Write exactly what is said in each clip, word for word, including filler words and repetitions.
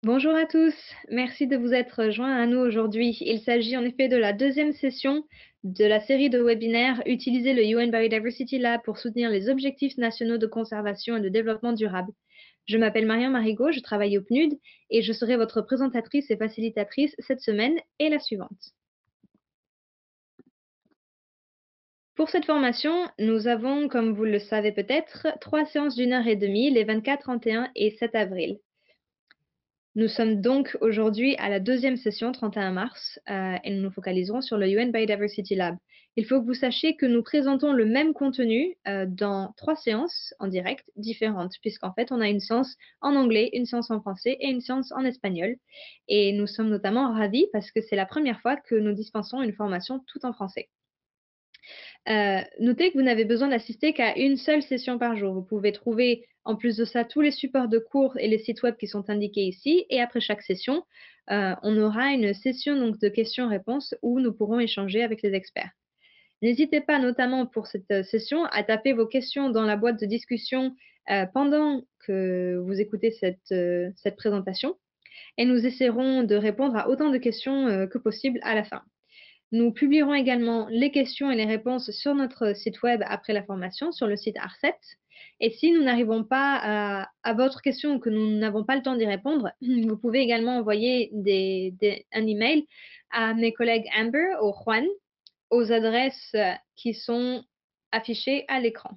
Bonjour à tous, merci de vous être joints à nous aujourd'hui. Il s'agit en effet de la deuxième session de la série de webinaires Utiliser le U N Biodiversity Lab pour soutenir les objectifs nationaux de conservation et de développement durable. Je m'appelle Marion Marigot, je travaille au P N U D et je serai votre présentatrice et facilitatrice cette semaine et la suivante. Pour cette formation, nous avons, comme vous le savez peut-être, trois séances d'une heure et demie les vingt-quatre, trente et un et sept avril. Nous sommes donc aujourd'hui à la deuxième session, trente et un mars, euh, et nous nous focaliserons sur le U N Biodiversity Lab. Il faut que vous sachiez que nous présentons le même contenu euh, dans trois séances en direct différentes, puisqu'en fait, on a une séance en anglais, une séance en français et une séance en espagnol. Et nous sommes notamment ravis parce que c'est la première fois que nous dispensons une formation tout en français. Euh, notez que vous n'avez besoin d'assister qu'à une seule session par jour. Vous pouvez trouver en plus de ça tous les supports de cours et les sites web qui sont indiqués ici. Et après chaque session, euh, on aura une session donc, de questions-réponses où nous pourrons échanger avec les experts. N'hésitez pas notamment pour cette euh, session à taper vos questions dans la boîte de discussion euh, pendant que vous écoutez cette, euh, cette présentation et nous essaierons de répondre à autant de questions euh, que possible à la fin. Nous publierons également les questions et les réponses sur notre site web après la formation, sur le site A R C E T. Et si nous n'arrivons pas à, à votre question ou que nous n'avons pas le temps d'y répondre, vous pouvez également envoyer des, des, un email à mes collègues Amber ou Juan aux adresses qui sont affichées à l'écran.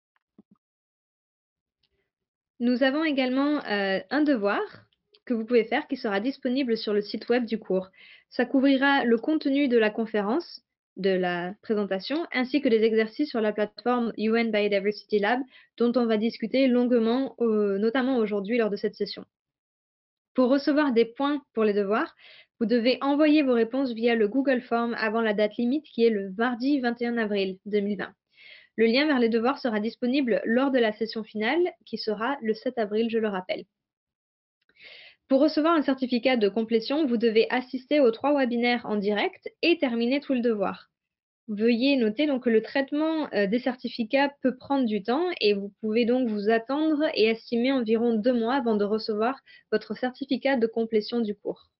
Nous avons également euh, un devoir que vous pouvez faire qui sera disponible sur le site web du cours. Ça couvrira le contenu de la conférence, de la présentation, ainsi que des exercices sur la plateforme U N Biodiversity Lab dont on va discuter longuement, euh, notamment aujourd'hui lors de cette session. Pour recevoir des points pour les devoirs, vous devez envoyer vos réponses via le Google Form avant la date limite qui est le mardi vingt et un avril deux mille vingt. Le lien vers les devoirs sera disponible lors de la session finale qui sera le sept avril, je le rappelle. Pour recevoir un certificat de complétion, vous devez assister aux trois webinaires en direct et terminer tout le devoir. Veuillez noter donc que le traitement euh, des certificats peut prendre du temps et vous pouvez donc vous attendre et estimer environ deux mois avant de recevoir votre certificat de complétion du cours.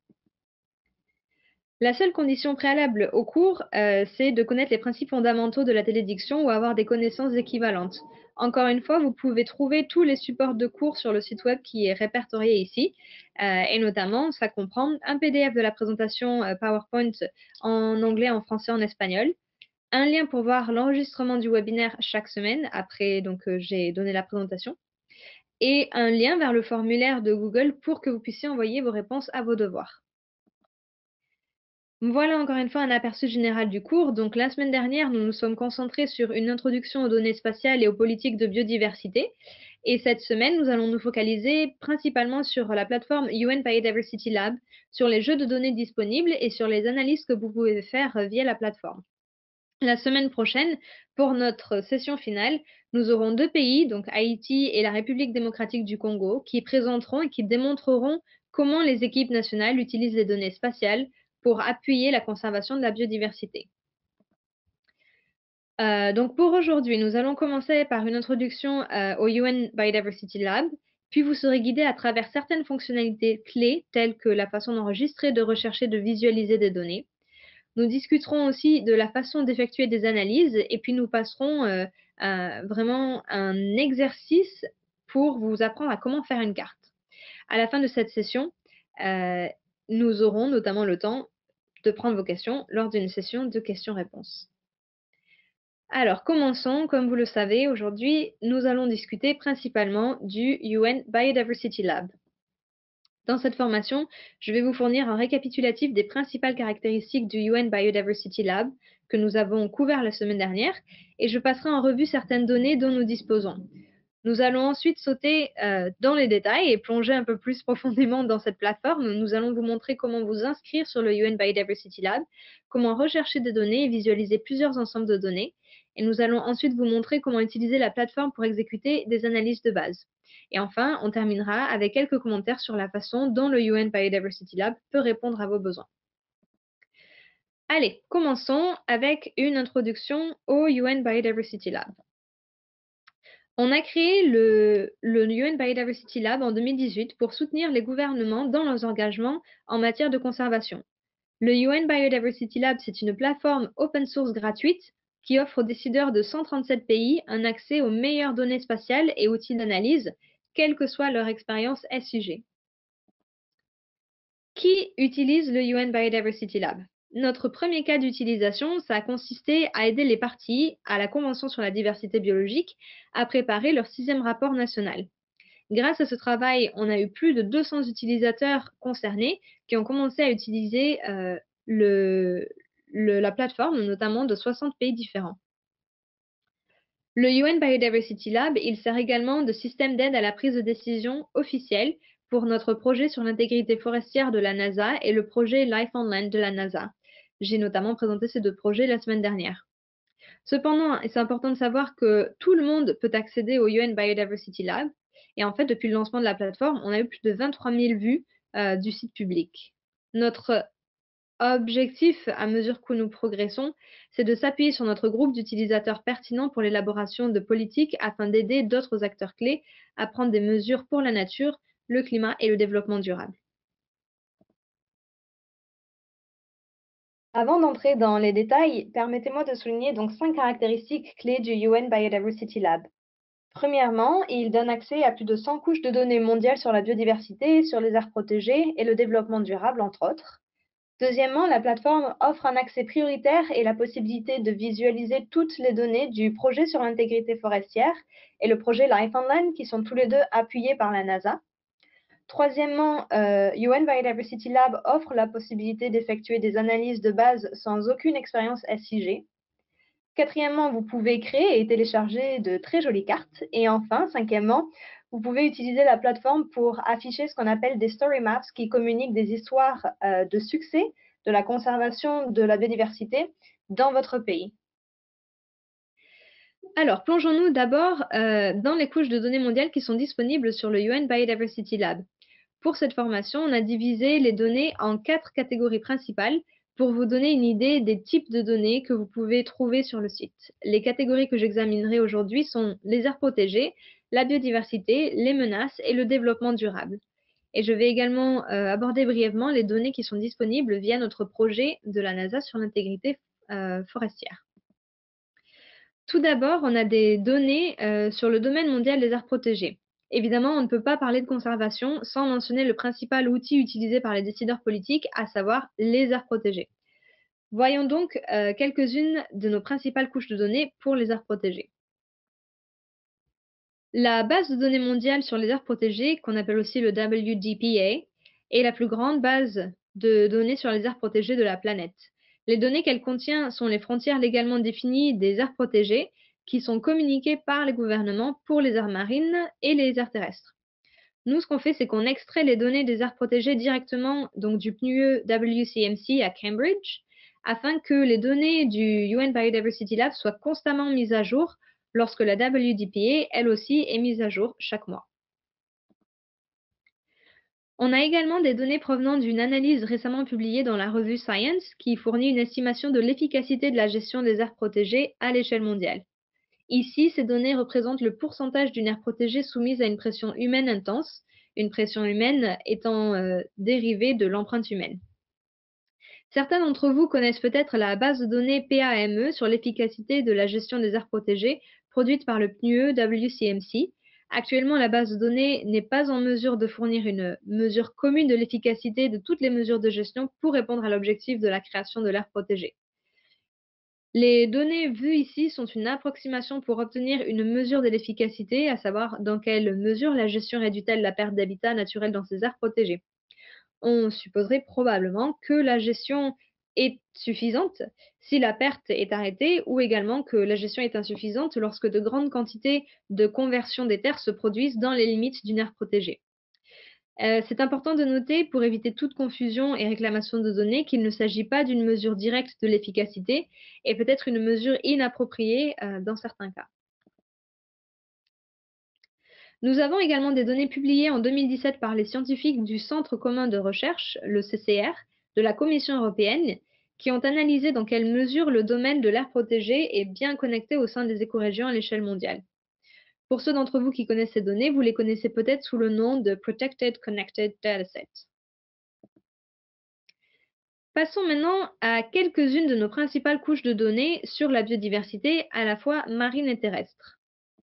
La seule condition préalable au cours, euh, c'est de connaître les principes fondamentaux de la télédiction ou avoir des connaissances équivalentes. Encore une fois, vous pouvez trouver tous les supports de cours sur le site web qui est répertorié ici, euh, et notamment, ça comprend un P D F de la présentation euh, PowerPoint en anglais, en français, en espagnol, un lien pour voir l'enregistrement du webinaire chaque semaine après donc euh, j'ai donné la présentation, et un lien vers le formulaire de Google pour que vous puissiez envoyer vos réponses à vos devoirs. Voilà encore une fois un aperçu général du cours. Donc la semaine dernière, nous nous sommes concentrés sur une introduction aux données spatiales et aux politiques de biodiversité. Et cette semaine, nous allons nous focaliser principalement sur la plateforme U N Biodiversity Lab, sur les jeux de données disponibles et sur les analyses que vous pouvez faire via la plateforme. La semaine prochaine, pour notre session finale, nous aurons deux pays, donc Haïti et la République démocratique du Congo, qui présenteront et qui démontreront comment les équipes nationales utilisent les données spatiales pour appuyer la conservation de la biodiversité. Euh, donc pour aujourd'hui, nous allons commencer par une introduction euh, au U N Biodiversity Lab, puis vous serez guidé à travers certaines fonctionnalités clés telles que la façon d'enregistrer, de rechercher, de visualiser des données. Nous discuterons aussi de la façon d'effectuer des analyses et puis nous passerons euh, à vraiment un exercice pour vous apprendre à comment faire une carte. À la fin de cette session, euh, nous aurons notamment le temps de prendre vos questions lors d'une session de questions-réponses. Alors, commençons. Comme vous le savez, aujourd'hui, nous allons discuter principalement du U N Biodiversity Lab. Dans cette formation, je vais vous fournir un récapitulatif des principales caractéristiques du U N Biodiversity Lab que nous avons couvert la semaine dernière et je passerai en revue certaines données dont nous disposons. Nous allons ensuite sauter euh, dans les détails et plonger un peu plus profondément dans cette plateforme. Nous allons vous montrer comment vous inscrire sur le U N Biodiversity Lab, comment rechercher des données et visualiser plusieurs ensembles de données. Et nous allons ensuite vous montrer comment utiliser la plateforme pour exécuter des analyses de base. Et enfin, on terminera avec quelques commentaires sur la façon dont le U N Biodiversity Lab peut répondre à vos besoins. Allez, commençons avec une introduction au U N Biodiversity Lab. On a créé le, le U N Biodiversity Lab en deux mille dix-huit pour soutenir les gouvernements dans leurs engagements en matière de conservation. Le U N Biodiversity Lab, c'est une plateforme open source gratuite qui offre aux décideurs de cent trente-sept pays un accès aux meilleures données spatiales et outils d'analyse, quelle que soit leur expérience S I G. Qui utilise le U N Biodiversity Lab? Notre premier cas d'utilisation, ça a consisté à aider les parties à la Convention sur la diversité biologique à préparer leur sixième rapport national. Grâce à ce travail, on a eu plus de deux cents utilisateurs concernés qui ont commencé à utiliser euh, le, le- la plateforme, notamment de soixante pays différents. Le U N Biodiversity Lab, il sert également de système d'aide à la prise de décision officielle pour notre projet sur l'intégrité forestière de la NASA et le projet Life on Land de la NASA. J'ai notamment présenté ces deux projets la semaine dernière. Cependant, c'est important de savoir que tout le monde peut accéder au U N Biodiversity Lab. Et en fait, depuis le lancement de la plateforme, on a eu plus de vingt-trois mille vues euh, du site public. Notre objectif, à mesure que nous progressons, c'est de s'appuyer sur notre groupe d'utilisateurs pertinents pour l'élaboration de politiques afin d'aider d'autres acteurs clés à prendre des mesures pour la nature, le climat et le développement durable. Avant d'entrer dans les détails, permettez-moi de souligner donc cinq caractéristiques clés du U N Biodiversity Lab. Premièrement, il donne accès à plus de cent couches de données mondiales sur la biodiversité, sur les aires protégées et le développement durable, entre autres. Deuxièmement, la plateforme offre un accès prioritaire et la possibilité de visualiser toutes les données du projet sur l'intégrité forestière et le projet Life on Land, qui sont tous les deux appuyés par la NASA. Troisièmement, euh, U N Biodiversity Lab offre la possibilité d'effectuer des analyses de base sans aucune expérience S I G. Quatrièmement, vous pouvez créer et télécharger de très jolies cartes. Et enfin, cinquièmement, vous pouvez utiliser la plateforme pour afficher ce qu'on appelle des story maps qui communiquent des histoires euh, de succès de la conservation de la biodiversité dans votre pays. Alors, plongeons-nous d'abord euh, dans les couches de données mondiales qui sont disponibles sur le U N Biodiversity Lab. Pour cette formation, on a divisé les données en quatre catégories principales pour vous donner une idée des types de données que vous pouvez trouver sur le site. Les catégories que j'examinerai aujourd'hui sont les aires protégées, la biodiversité, les menaces et le développement durable. Et je vais également euh, aborder brièvement les données qui sont disponibles via notre projet de la NASA sur l'intégrité euh, forestière. Tout d'abord, on a des données euh, sur le domaine mondial des aires protégées. Évidemment, on ne peut pas parler de conservation sans mentionner le principal outil utilisé par les décideurs politiques, à savoir les aires protégées. Voyons donc euh, quelques-unes de nos principales couches de données pour les aires protégées. La base de données mondiale sur les aires protégées, qu'on appelle aussi le W D P A, est la plus grande base de données sur les aires protégées de la planète. Les données qu'elle contient sont les frontières légalement définies des aires protégées qui sont communiquées par les gouvernements pour les aires marines et les aires terrestres. Nous, ce qu'on fait, c'est qu'on extrait les données des aires protégées directement donc du P N U E W C M C à Cambridge afin que les données du U N Biodiversity Lab soient constamment mises à jour lorsque la W D P A, elle aussi, est mise à jour chaque mois. On a également des données provenant d'une analyse récemment publiée dans la revue Science qui fournit une estimation de l'efficacité de la gestion des aires protégées à l'échelle mondiale. Ici, ces données représentent le pourcentage d'une aire protégée soumise à une pression humaine intense, une pression humaine étant euh, dérivée de l'empreinte humaine. Certains d'entre vous connaissent peut-être la base de données P A M E sur l'efficacité de la gestion des aires protégées produite par le P N U E W C M C. Actuellement, la base de données n'est pas en mesure de fournir une mesure commune de l'efficacité de toutes les mesures de gestion pour répondre à l'objectif de la création de l'aire protégée. Les données vues ici sont une approximation pour obtenir une mesure de l'efficacité, à savoir dans quelle mesure la gestion réduit-elle la perte d'habitat naturel dans ces aires protégées. On supposerait probablement que la gestion est suffisante si la perte est arrêtée ou également que la gestion est insuffisante lorsque de grandes quantités de conversion des terres se produisent dans les limites d'une aire protégée. Euh, c'est important de noter, pour éviter toute confusion et réclamation de données, qu'il ne s'agit pas d'une mesure directe de l'efficacité et peut-être une mesure inappropriée euh, dans certains cas. Nous avons également des données publiées en deux mille dix-sept par les scientifiques du Centre commun de recherche, le C C R, de la Commission européenne, qui ont analysé dans quelle mesure le domaine de l'aire protégée est bien connecté au sein des écorégions à l'échelle mondiale. Pour ceux d'entre vous qui connaissent ces données, vous les connaissez peut-être sous le nom de Protected Connected Dataset. Passons maintenant à quelques-unes de nos principales couches de données sur la biodiversité, à la fois marine et terrestre.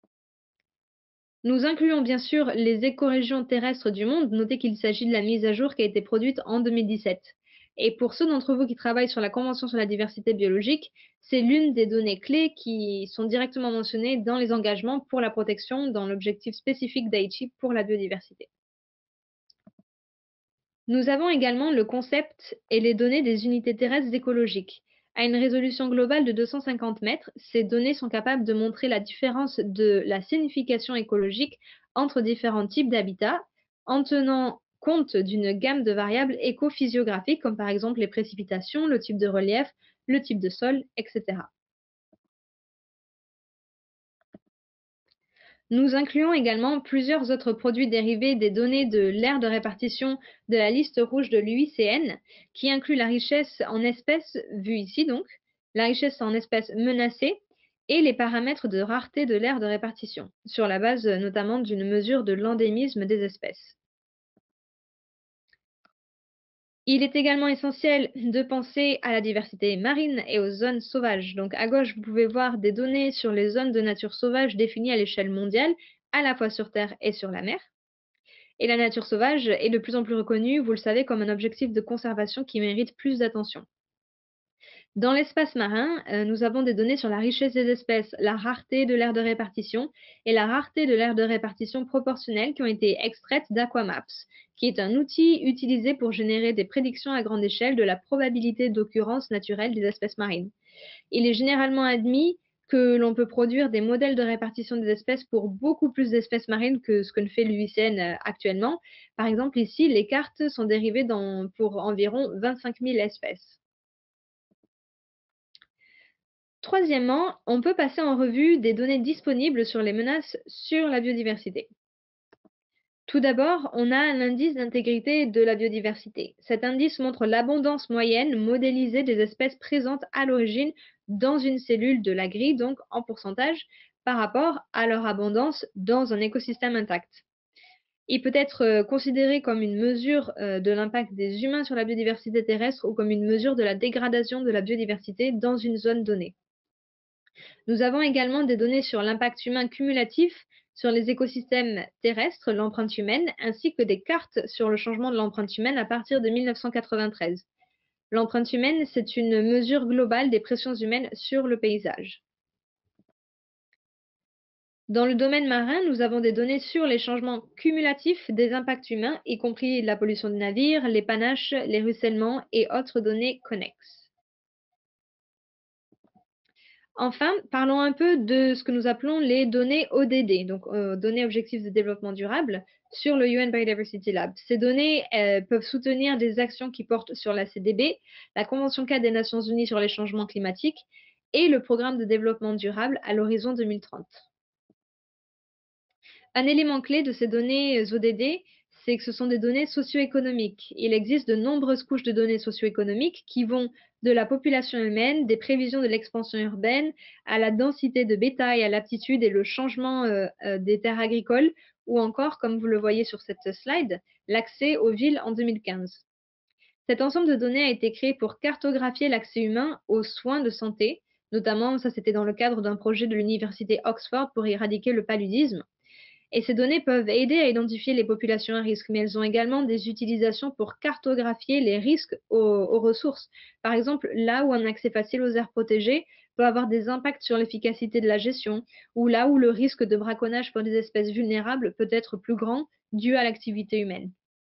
Nous incluons bien sûr les écorégions terrestres du monde. Notez qu'il s'agit de la mise à jour qui a été produite en deux mille dix-sept. Et pour ceux d'entre vous qui travaillent sur la Convention sur la diversité biologique, c'est l'une des données clés qui sont directement mentionnées dans les engagements pour la protection dans l'objectif spécifique d'Aichi pour la biodiversité. Nous avons également le concept et les données des unités terrestres écologiques. À une résolution globale de deux cent cinquante mètres, ces données sont capables de montrer la différence de la signification écologique entre différents types d'habitats, en tenant compte d'une gamme de variables écophysiographiques comme par exemple les précipitations, le type de relief, le type de sol, et cetera. Nous incluons également plusieurs autres produits dérivés des données de l'aire de répartition de la liste rouge de l'U I C N, qui inclut la richesse en espèces, vue ici donc, la richesse en espèces menacées et les paramètres de rareté de l'aire de répartition, sur la base euh, notamment d'une mesure de l'endémisme des espèces. Il est également essentiel de penser à la diversité marine et aux zones sauvages. Donc à gauche, vous pouvez voir des données sur les zones de nature sauvage définies à l'échelle mondiale, à la fois sur Terre et sur la mer. Et la nature sauvage est de plus en plus reconnue, vous le savez, comme un objectif de conservation qui mérite plus d'attention. Dans l'espace marin, euh, nous avons des données sur la richesse des espèces, la rareté de l'aire de répartition et la rareté de l'aire de répartition proportionnelle qui ont été extraites d'Aquamaps, qui est un outil utilisé pour générer des prédictions à grande échelle de la probabilité d'occurrence naturelle des espèces marines. Il est généralement admis que l'on peut produire des modèles de répartition des espèces pour beaucoup plus d'espèces marines que ce que ne fait l'U I C N euh, actuellement. Par exemple, ici, les cartes sont dérivées dans- pour environ vingt-cinq mille espèces. Troisièmement, on peut passer en revue des données disponibles sur les menaces sur la biodiversité. Tout d'abord, on a l'indice d'intégrité de la biodiversité. Cet indice montre l'abondance moyenne modélisée des espèces présentes à l'origine dans une cellule de la grille, donc en pourcentage, par rapport à leur abondance dans un écosystème intact. Il peut être euh, considéré comme une mesure euh, de l'impact des humains sur la biodiversité terrestre ou comme une mesure de la dégradation de la biodiversité dans une zone donnée. Nous avons également des données sur l'impact humain cumulatif sur les écosystèmes terrestres, l'empreinte humaine, ainsi que des cartes sur le changement de l'empreinte humaine à partir de mille neuf cent quatre-vingt-treize. L'empreinte humaine, c'est une mesure globale des pressions humaines sur le paysage. Dans le domaine marin, nous avons des données sur les changements cumulatifs des impacts humains, y compris la pollution des navires, les panaches, les ruissellements et autres données connexes. Enfin, parlons un peu de ce que nous appelons les données O D D, donc euh, données objectifs de développement durable, sur le U N Biodiversity Lab. Ces données euh, peuvent soutenir des actions qui portent sur la C D B, la Convention cadre des Nations Unies sur les changements climatiques et le programme de développement durable à l'horizon deux mille trente. Un élément clé de ces données O D D, c'est que ce sont des données socio-économiques. Il existe de nombreuses couches de données socio-économiques qui vont de la population humaine, des prévisions de l'expansion urbaine, à la densité de bétail, à l'aptitude et le changement euh, euh, des terres agricoles, ou encore, comme vous le voyez sur cette slide, l'accès aux villes en deux mille quinze. Cet ensemble de données a été créé pour cartographier l'accès humain aux soins de santé, notamment ça c'était dans le cadre d'un projet de l'université Oxford pour éradiquer le paludisme. Et ces données peuvent aider à identifier les populations à risque, mais elles ont également des utilisations pour cartographier les risques aux, aux ressources. Par exemple, là où un accès facile aux aires protégées peut avoir des impacts sur l'efficacité de la gestion, ou là où le risque de braconnage pour des espèces vulnérables peut être plus grand dû à l'activité humaine.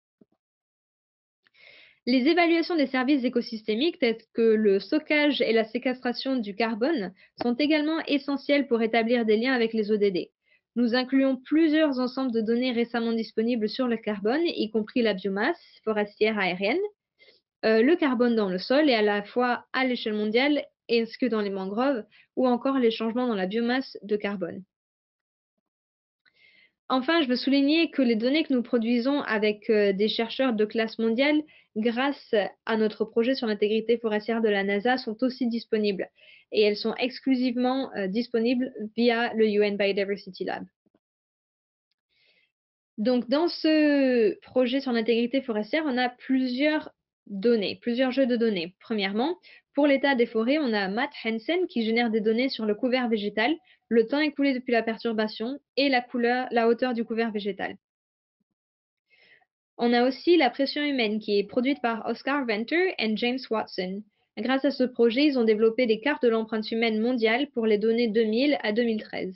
Les évaluations des services écosystémiques tels que le stockage et la séquestration du carbone sont également essentielles pour établir des liens avec les O D D. Nous incluons plusieurs ensembles de données récemment disponibles sur le carbone, y compris la biomasse forestière aérienne, euh, le carbone dans le sol et à la fois à l'échelle mondiale ainsi que dans les mangroves, ou encore les changements dans la biomasse de carbone. Enfin, je veux souligner que les données que nous produisons avec euh, des chercheurs de classe mondiale, grâce à notre projet sur l'intégrité forestière de la NASA, sont aussi disponibles. Et elles sont exclusivement euh, disponibles via le U N Biodiversity Lab. Donc, dans ce projet sur l'intégrité forestière, on a plusieurs données, plusieurs jeux de données. Premièrement, pour l'état des forêts, on a Matt Hansen qui génère des données sur le couvert végétal, le temps écoulé depuis la perturbation et la couleur, la hauteur du couvert végétal. On a aussi la pression humaine qui est produite par Oscar Venter et James Watson. Grâce à ce projet, ils ont développé des cartes de l'empreinte humaine mondiale pour les données deux mille à deux mille treize.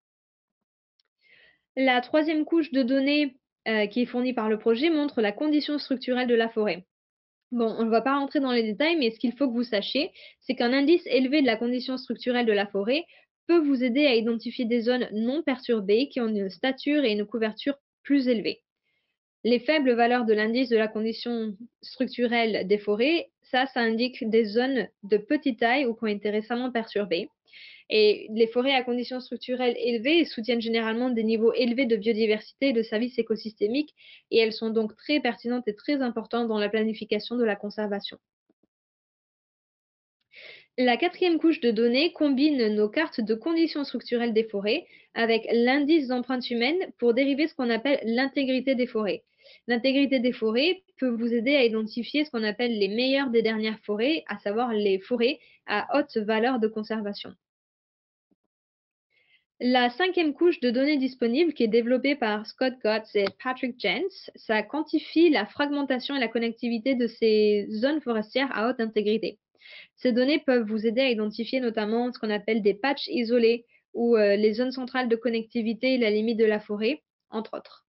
La troisième couche de données euh, qui est fournie par le projet montre la condition structurelle de la forêt. Bon, on ne va pas rentrer dans les détails, mais ce qu'il faut que vous sachiez, c'est qu'un indice élevé de la condition structurelle de la forêt peut vous aider à identifier des zones non perturbées qui ont une stature et une couverture plus élevées. Les faibles valeurs de l'indice de la condition structurelle des forêts, ça, ça indique des zones de petite taille ou qui ont été récemment perturbées. Et les forêts à conditions structurelles élevées soutiennent généralement des niveaux élevés de biodiversité et de services écosystémiques, et elles sont donc très pertinentes et très importantes dans la planification de la conservation. La quatrième couche de données combine nos cartes de conditions structurelles des forêts avec l'indice d'empreinte humaine pour dériver ce qu'on appelle l'intégrité des forêts. L'intégrité des forêts peut vous aider à identifier ce qu'on appelle les meilleures des dernières forêts, à savoir les forêts à haute valeur de conservation. La cinquième couche de données disponible, qui est développée par Scott Gotts et Patrick Jens, ça quantifie la fragmentation et la connectivité de ces zones forestières à haute intégrité. Ces données peuvent vous aider à identifier notamment ce qu'on appelle des patchs isolés ou euh, les zones centrales de connectivité et la limite de la forêt, entre autres.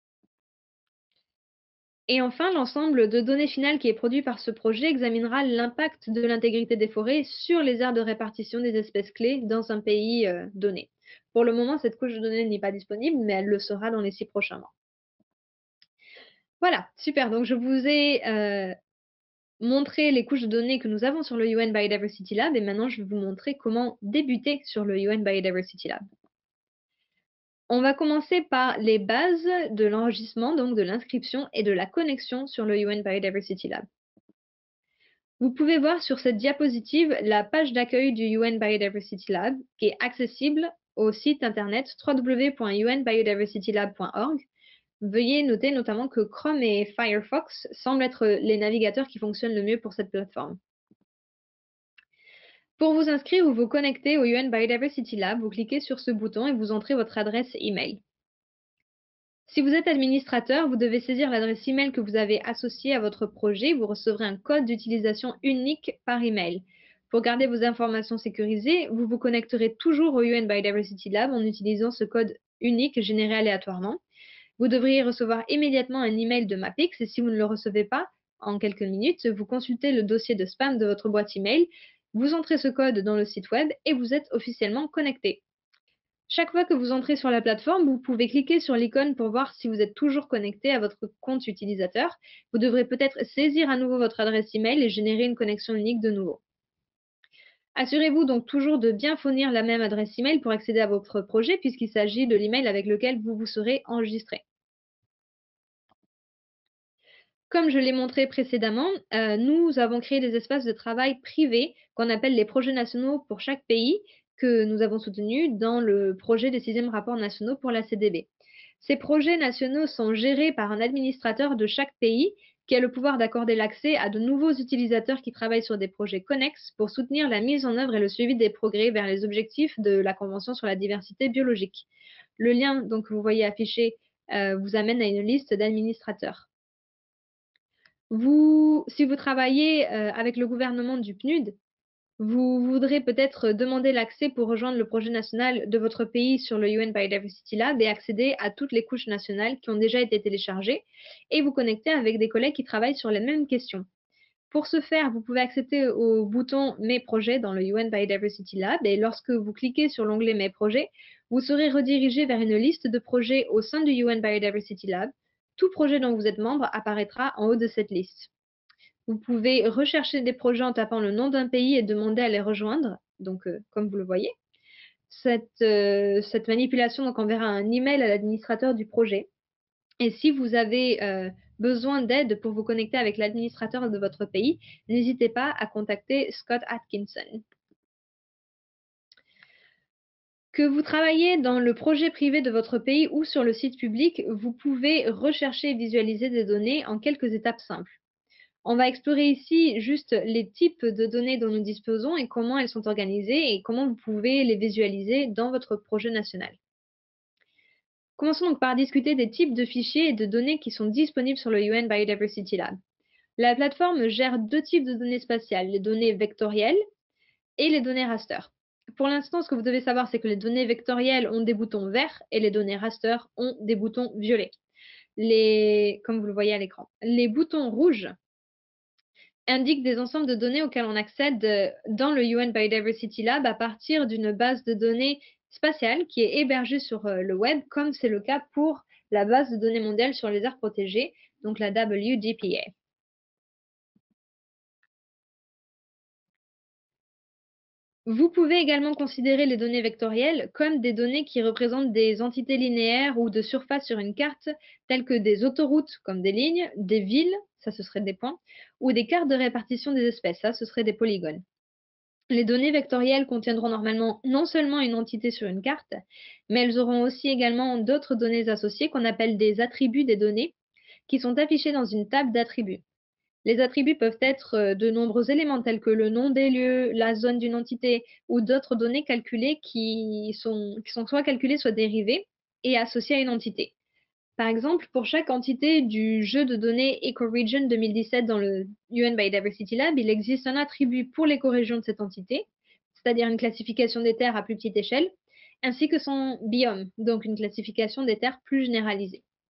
Et enfin, l'ensemble de données finales qui est produit par ce projet examinera l'impact de l'intégrité des forêts sur les aires de répartition des espèces clés dans un pays euh, donné. Pour le moment, cette couche de données n'est pas disponible, mais elle le sera dans les six prochains mois. Voilà, super. Donc, je vous ai euh, montré les couches de données que nous avons sur le U N Biodiversity Lab et maintenant, je vais vous montrer comment débuter sur le U N Biodiversity Lab. On va commencer par les bases de l'enregistrement, donc de l'inscription et de la connexion sur le U N Biodiversity Lab. Vous pouvez voir sur cette diapositive la page d'accueil du U N Biodiversity Lab qui est accessible au site internet w w w point u n biodiversity lab point org. Veuillez noter notamment que Chrome et Firefox semblent être les navigateurs qui fonctionnent le mieux pour cette plateforme. Pour vous inscrire ou vous connecter au U N Biodiversity Lab, vous cliquez sur ce bouton et vous entrez votre adresse email. Si vous êtes administrateur, vous devez saisir l'adresse email que vous avez associée à votre projet. Vous recevrez un code d'utilisation unique par email. Pour garder vos informations sécurisées, vous vous connecterez toujours au U N Biodiversity Lab en utilisant ce code unique généré aléatoirement. Vous devriez recevoir immédiatement un email de Mapix et si vous ne le recevez pas en quelques minutes, vous consultez le dossier de spam de votre boîte email, vous entrez ce code dans le site web et vous êtes officiellement connecté. Chaque fois que vous entrez sur la plateforme, vous pouvez cliquer sur l'icône pour voir si vous êtes toujours connecté à votre compte utilisateur. Vous devrez peut-être saisir à nouveau votre adresse email et générer une connexion unique de nouveau. Assurez-vous donc toujours de bien fournir la même adresse email pour accéder à votre projet puisqu'il s'agit de l'email avec lequel vous vous serez enregistré. Comme je l'ai montré précédemment, euh, nous avons créé des espaces de travail privés qu'on appelle les projets nationaux pour chaque pays que nous avons soutenus dans le projet des sixièmes rapports nationaux pour la C D B. Ces projets nationaux sont gérés par un administrateur de chaque pays qui a le pouvoir d'accorder l'accès à de nouveaux utilisateurs qui travaillent sur des projets connexes pour soutenir la mise en œuvre et le suivi des progrès vers les objectifs de la Convention sur la diversité biologique. Le lien donc, que vous voyez affiché euh, vous amène à une liste d'administrateurs. Vous, si vous travaillez euh, avec le gouvernement du P N U D, vous voudrez peut-être demander l'accès pour rejoindre le projet national de votre pays sur le U N Biodiversity Lab et accéder à toutes les couches nationales qui ont déjà été téléchargées et vous connecter avec des collègues qui travaillent sur les mêmes questions. Pour ce faire, vous pouvez accéder au bouton Mes projets dans le U N Biodiversity Lab et lorsque vous cliquez sur l'onglet Mes projets, vous serez redirigé vers une liste de projets au sein du U N Biodiversity Lab. Tout projet dont vous êtes membre apparaîtra en haut de cette liste. Vous pouvez rechercher des projets en tapant le nom d'un pays et demander à les rejoindre, donc euh, comme vous le voyez. Cette, euh, cette manipulation donc, enverra un email à l'administrateur du projet. Et si vous avez euh, besoin d'aide pour vous connecter avec l'administrateur de votre pays, n'hésitez pas à contacter Scott Atkinson. Que vous travaillez dans le projet privé de votre pays ou sur le site public, vous pouvez rechercher et visualiser des données en quelques étapes simples. On va explorer ici juste les types de données dont nous disposons et comment elles sont organisées et comment vous pouvez les visualiser dans votre projet national. Commençons donc par discuter des types de fichiers et de données qui sont disponibles sur le U N Biodiversity Lab. La plateforme gère deux types de données spatiales, les données vectorielles et les données raster. Pour l'instant, ce que vous devez savoir, c'est que les données vectorielles ont des boutons verts et les données raster ont des boutons violets. Les, comme vous le voyez à l'écran. Les boutons rouges indiquent des ensembles de données auxquels on accède euh, dans le U N Biodiversity Lab à partir d'une base de données spatiale qui est hébergée sur euh, le web, comme c'est le cas pour la base de données mondiale sur les aires protégées, donc la W G P A. Vous pouvez également considérer les données vectorielles comme des données qui représentent des entités linéaires ou de surface sur une carte, telles que des autoroutes comme des lignes, des villes, ça ce serait des points, ou des cartes de répartition des espèces, ça ce serait des polygones. Les données vectorielles contiendront normalement non seulement une entité sur une carte, mais elles auront aussi également d'autres données associées qu'on appelle des attributs des données, qui sont affichés dans une table d'attributs. Les attributs peuvent être euh, de nombreux éléments tels que le nom des lieux, la zone d'une entité ou d'autres données calculées qui sont, qui sont soit calculées, soit dérivées et associées à une entité. Par exemple, pour chaque entité du jeu de données EcoRegion deux mille dix-sept dans le U N Biodiversity Lab, il existe un attribut pour l'écorégion de cette entité, c'est-à-dire une classification des terres à plus petite échelle, ainsi que son biome, donc une classification des terres plus généralisée.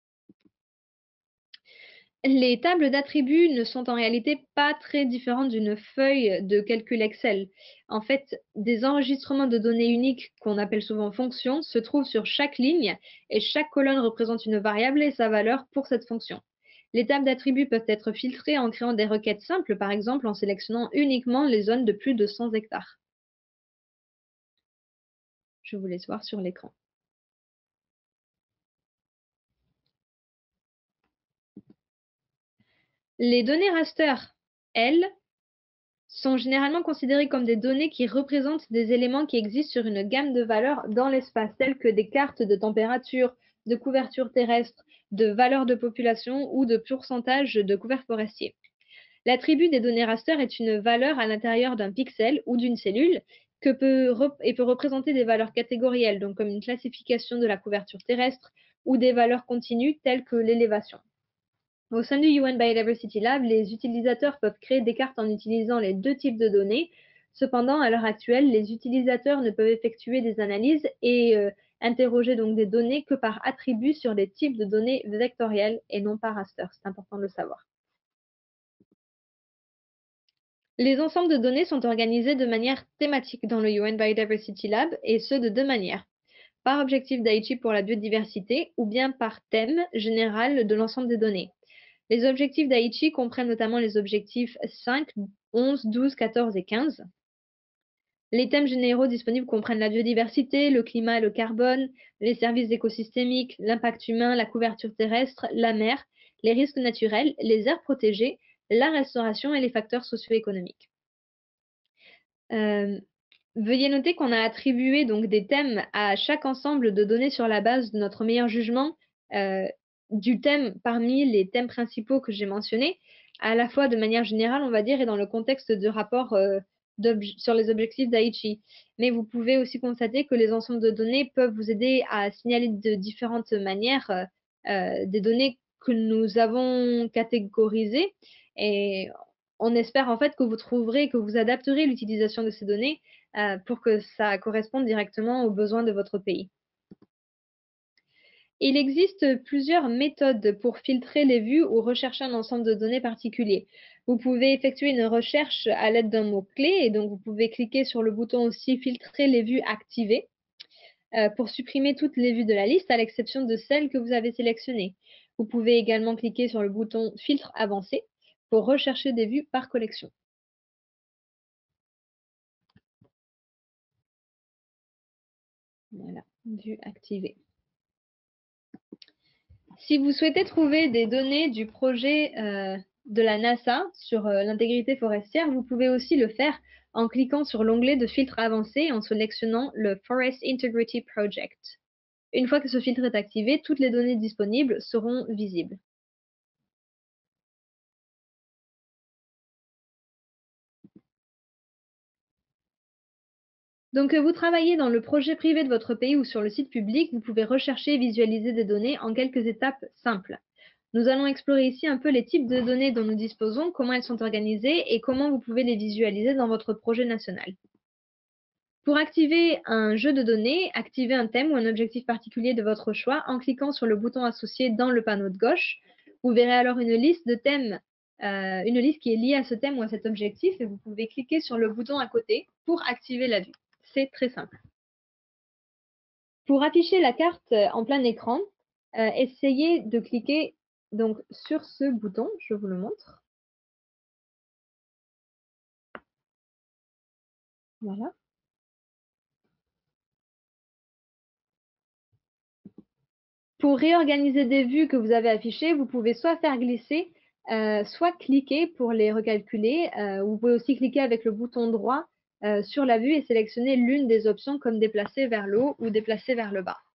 Les tables d'attributs ne sont en réalité pas très différentes d'une feuille de calcul Excel. En fait, des enregistrements de données uniques, qu'on appelle souvent fonctions, se trouvent sur chaque ligne et chaque colonne représente une variable et sa valeur pour cette fonction. Les tables d'attributs peuvent être filtrées en créant des requêtes simples, par exemple en sélectionnant uniquement les zones de plus de cent hectares. Je vous laisse voir sur l'écran. Les données raster, elles, sont généralement considérées comme des données qui représentent des éléments qui existent sur une gamme de valeurs dans l'espace, telles que des cartes de température, de couverture terrestre, de valeur de population ou de pourcentage de couvert forestier. L'attribut des données raster est une valeur à l'intérieur d'un pixel ou d'une cellule que peut et peut représenter des valeurs catégorielles, donc comme une classification de la couverture terrestre ou des valeurs continues telles que l'élévation. Au sein du U N Biodiversity Lab, les utilisateurs peuvent créer des cartes en utilisant les deux types de données. Cependant, à l'heure actuelle, les utilisateurs ne peuvent effectuer des analyses et euh, interroger donc des données que par attribut sur les types de données vectorielles et non par raster. C'est important de le savoir. Les ensembles de données sont organisés de manière thématique dans le U N Biodiversity Lab et ce de deux manières. Par objectif d'Aichi pour la biodiversité ou bien par thème général de l'ensemble des données. Les objectifs d'Aichi comprennent notamment les objectifs cinq, onze, douze, quatorze et quinze. Les thèmes généraux disponibles comprennent la biodiversité, le climat et le carbone, les services écosystémiques, l'impact humain, la couverture terrestre, la mer, les risques naturels, les aires protégées, la restauration et les facteurs socio-économiques. Euh, veuillez noter qu'on a attribué donc des thèmes à chaque ensemble de données sur la base de notre meilleur jugement euh, du thème parmi les thèmes principaux que j'ai mentionnés, à la fois de manière générale, on va dire, et dans le contexte du rapport euh, sur les objectifs d'Aichi. Mais vous pouvez aussi constater que les ensembles de données peuvent vous aider à signaler de différentes manières euh, euh, des données que nous avons catégorisées. Et on espère en fait que vous trouverez, que vous adapterez l'utilisation de ces données euh, pour que ça corresponde directement aux besoins de votre pays. Il existe plusieurs méthodes pour filtrer les vues ou rechercher un ensemble de données particulier. Vous pouvez effectuer une recherche à l'aide d'un mot-clé et donc vous pouvez cliquer sur le bouton aussi filtrer les vues activées euh, pour supprimer toutes les vues de la liste à l'exception de celles que vous avez sélectionnées. Vous pouvez également cliquer sur le bouton filtre avancé pour rechercher des vues par collection. Voilà, vue activée. Si vous souhaitez trouver des données du projet euh, de la NASA sur euh, l'intégrité forestière, vous pouvez aussi le faire en cliquant sur l'onglet de filtre avancé et en sélectionnant le Forest Integrity Project. Une fois que ce filtre est activé, toutes les données disponibles seront visibles. Donc, euh, vous travaillez dans le projet privé de votre pays ou sur le site public, vous pouvez rechercher et visualiser des données en quelques étapes simples. Nous allons explorer ici un peu les types de données dont nous disposons, comment elles sont organisées et comment vous pouvez les visualiser dans votre projet national. Pour activer un jeu de données, activez un thème ou un objectif particulier de votre choix en cliquant sur le bouton associé dans le panneau de gauche. Vous verrez alors une liste de thèmes, euh, une liste qui est liée à ce thème ou à cet objectif et vous pouvez cliquer sur le bouton à côté pour activer la vue. C'est très simple. Pour afficher la carte en plein écran, euh, essayez de cliquer donc sur ce bouton, je vous le montre. Voilà. Pour réorganiser des vues que vous avez affichées, vous pouvez soit faire glisser, euh, soit cliquer pour les recalculer. Euh, vous pouvez aussi cliquer avec le bouton droit euh, sur la vue et sélectionner l'une des options comme déplacer vers le haut ou déplacer vers le bas.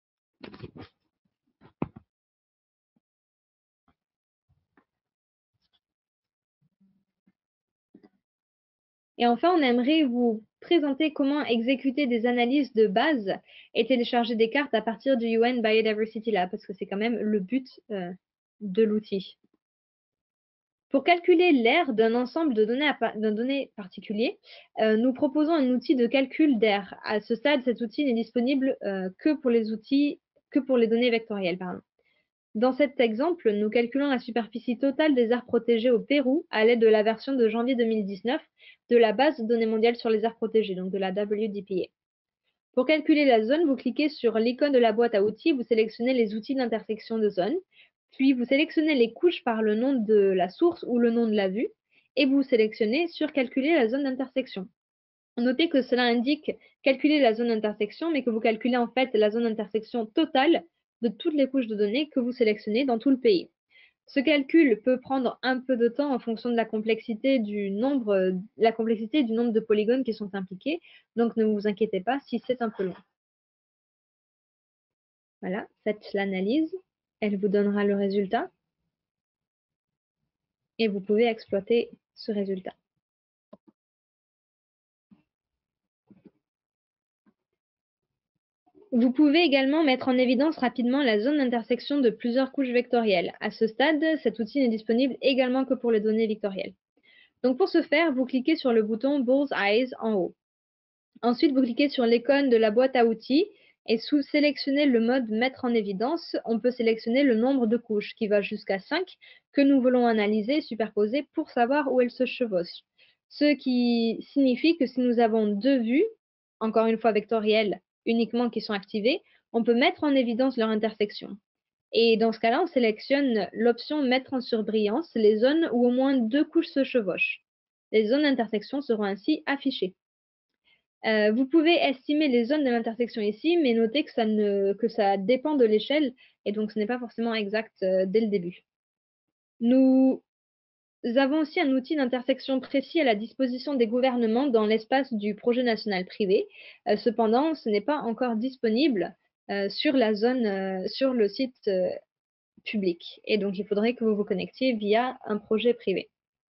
Et enfin, on aimerait vous présenter comment exécuter des analyses de base et télécharger des cartes à partir du U N Biodiversity Lab, parce que c'est quand même le but euh, de l'outil. Pour calculer l'aire d'un ensemble de données, d'un données particulier, euh, nous proposons un outil de calcul d'aire. À ce stade, cet outil n'est disponible euh, que pour les outils, que pour les données vectorielles. Pardon. Dans cet exemple, nous calculons la superficie totale des aires protégées au Pérou à l'aide de la version de janvier deux mille dix-neuf de la base de données mondiale sur les aires protégées, donc de la W D P A. Pour calculer la zone, vous cliquez sur l'icône de la boîte à outils, vous sélectionnez les outils d'intersection de zone, puis vous sélectionnez les couches par le nom de la source ou le nom de la vue, et vous sélectionnez sur calculer la zone d'intersection. Notez que cela indique calculer la zone d'intersection, mais que vous calculez en fait la zone d'intersection totale de toutes les couches de données que vous sélectionnez dans tout le pays. Ce calcul peut prendre un peu de temps en fonction de la complexité du nombre, la complexité du nombre de polygones qui sont impliqués, donc ne vous inquiétez pas si c'est un peu long. Voilà, faites l'analyse, elle vous donnera le résultat et vous pouvez exploiter ce résultat. Vous pouvez également mettre en évidence rapidement la zone d'intersection de plusieurs couches vectorielles. À ce stade, cet outil n'est disponible également que pour les données vectorielles. Donc pour ce faire, vous cliquez sur le bouton Bullseye en haut. Ensuite, vous cliquez sur l'icône de la boîte à outils et sous sélectionner le mode mettre en évidence, on peut sélectionner le nombre de couches qui va jusqu'à cinq que nous voulons analyser et superposer pour savoir où elles se chevauchent. Ce qui signifie que si nous avons deux vues, encore une fois vectorielles, uniquement qui sont activées, on peut mettre en évidence leur intersection. Et dans ce cas-là, on sélectionne l'option mettre en surbrillance les zones où au moins deux couches se chevauchent. Les zones d'intersection seront ainsi affichées. Euh, vous pouvez estimer les zones de l'intersection ici, mais notez que ça, ne, que ça dépend de l'échelle et donc ce n'est pas forcément exact euh, dès le début. Nous avons aussi un outil d'intersection précis à la disposition des gouvernements dans l'espace du projet national privé. Euh, cependant, ce n'est pas encore disponible euh, sur la zone, euh, sur le site euh, public. Et donc, il faudrait que vous vous connectiez via un projet privé.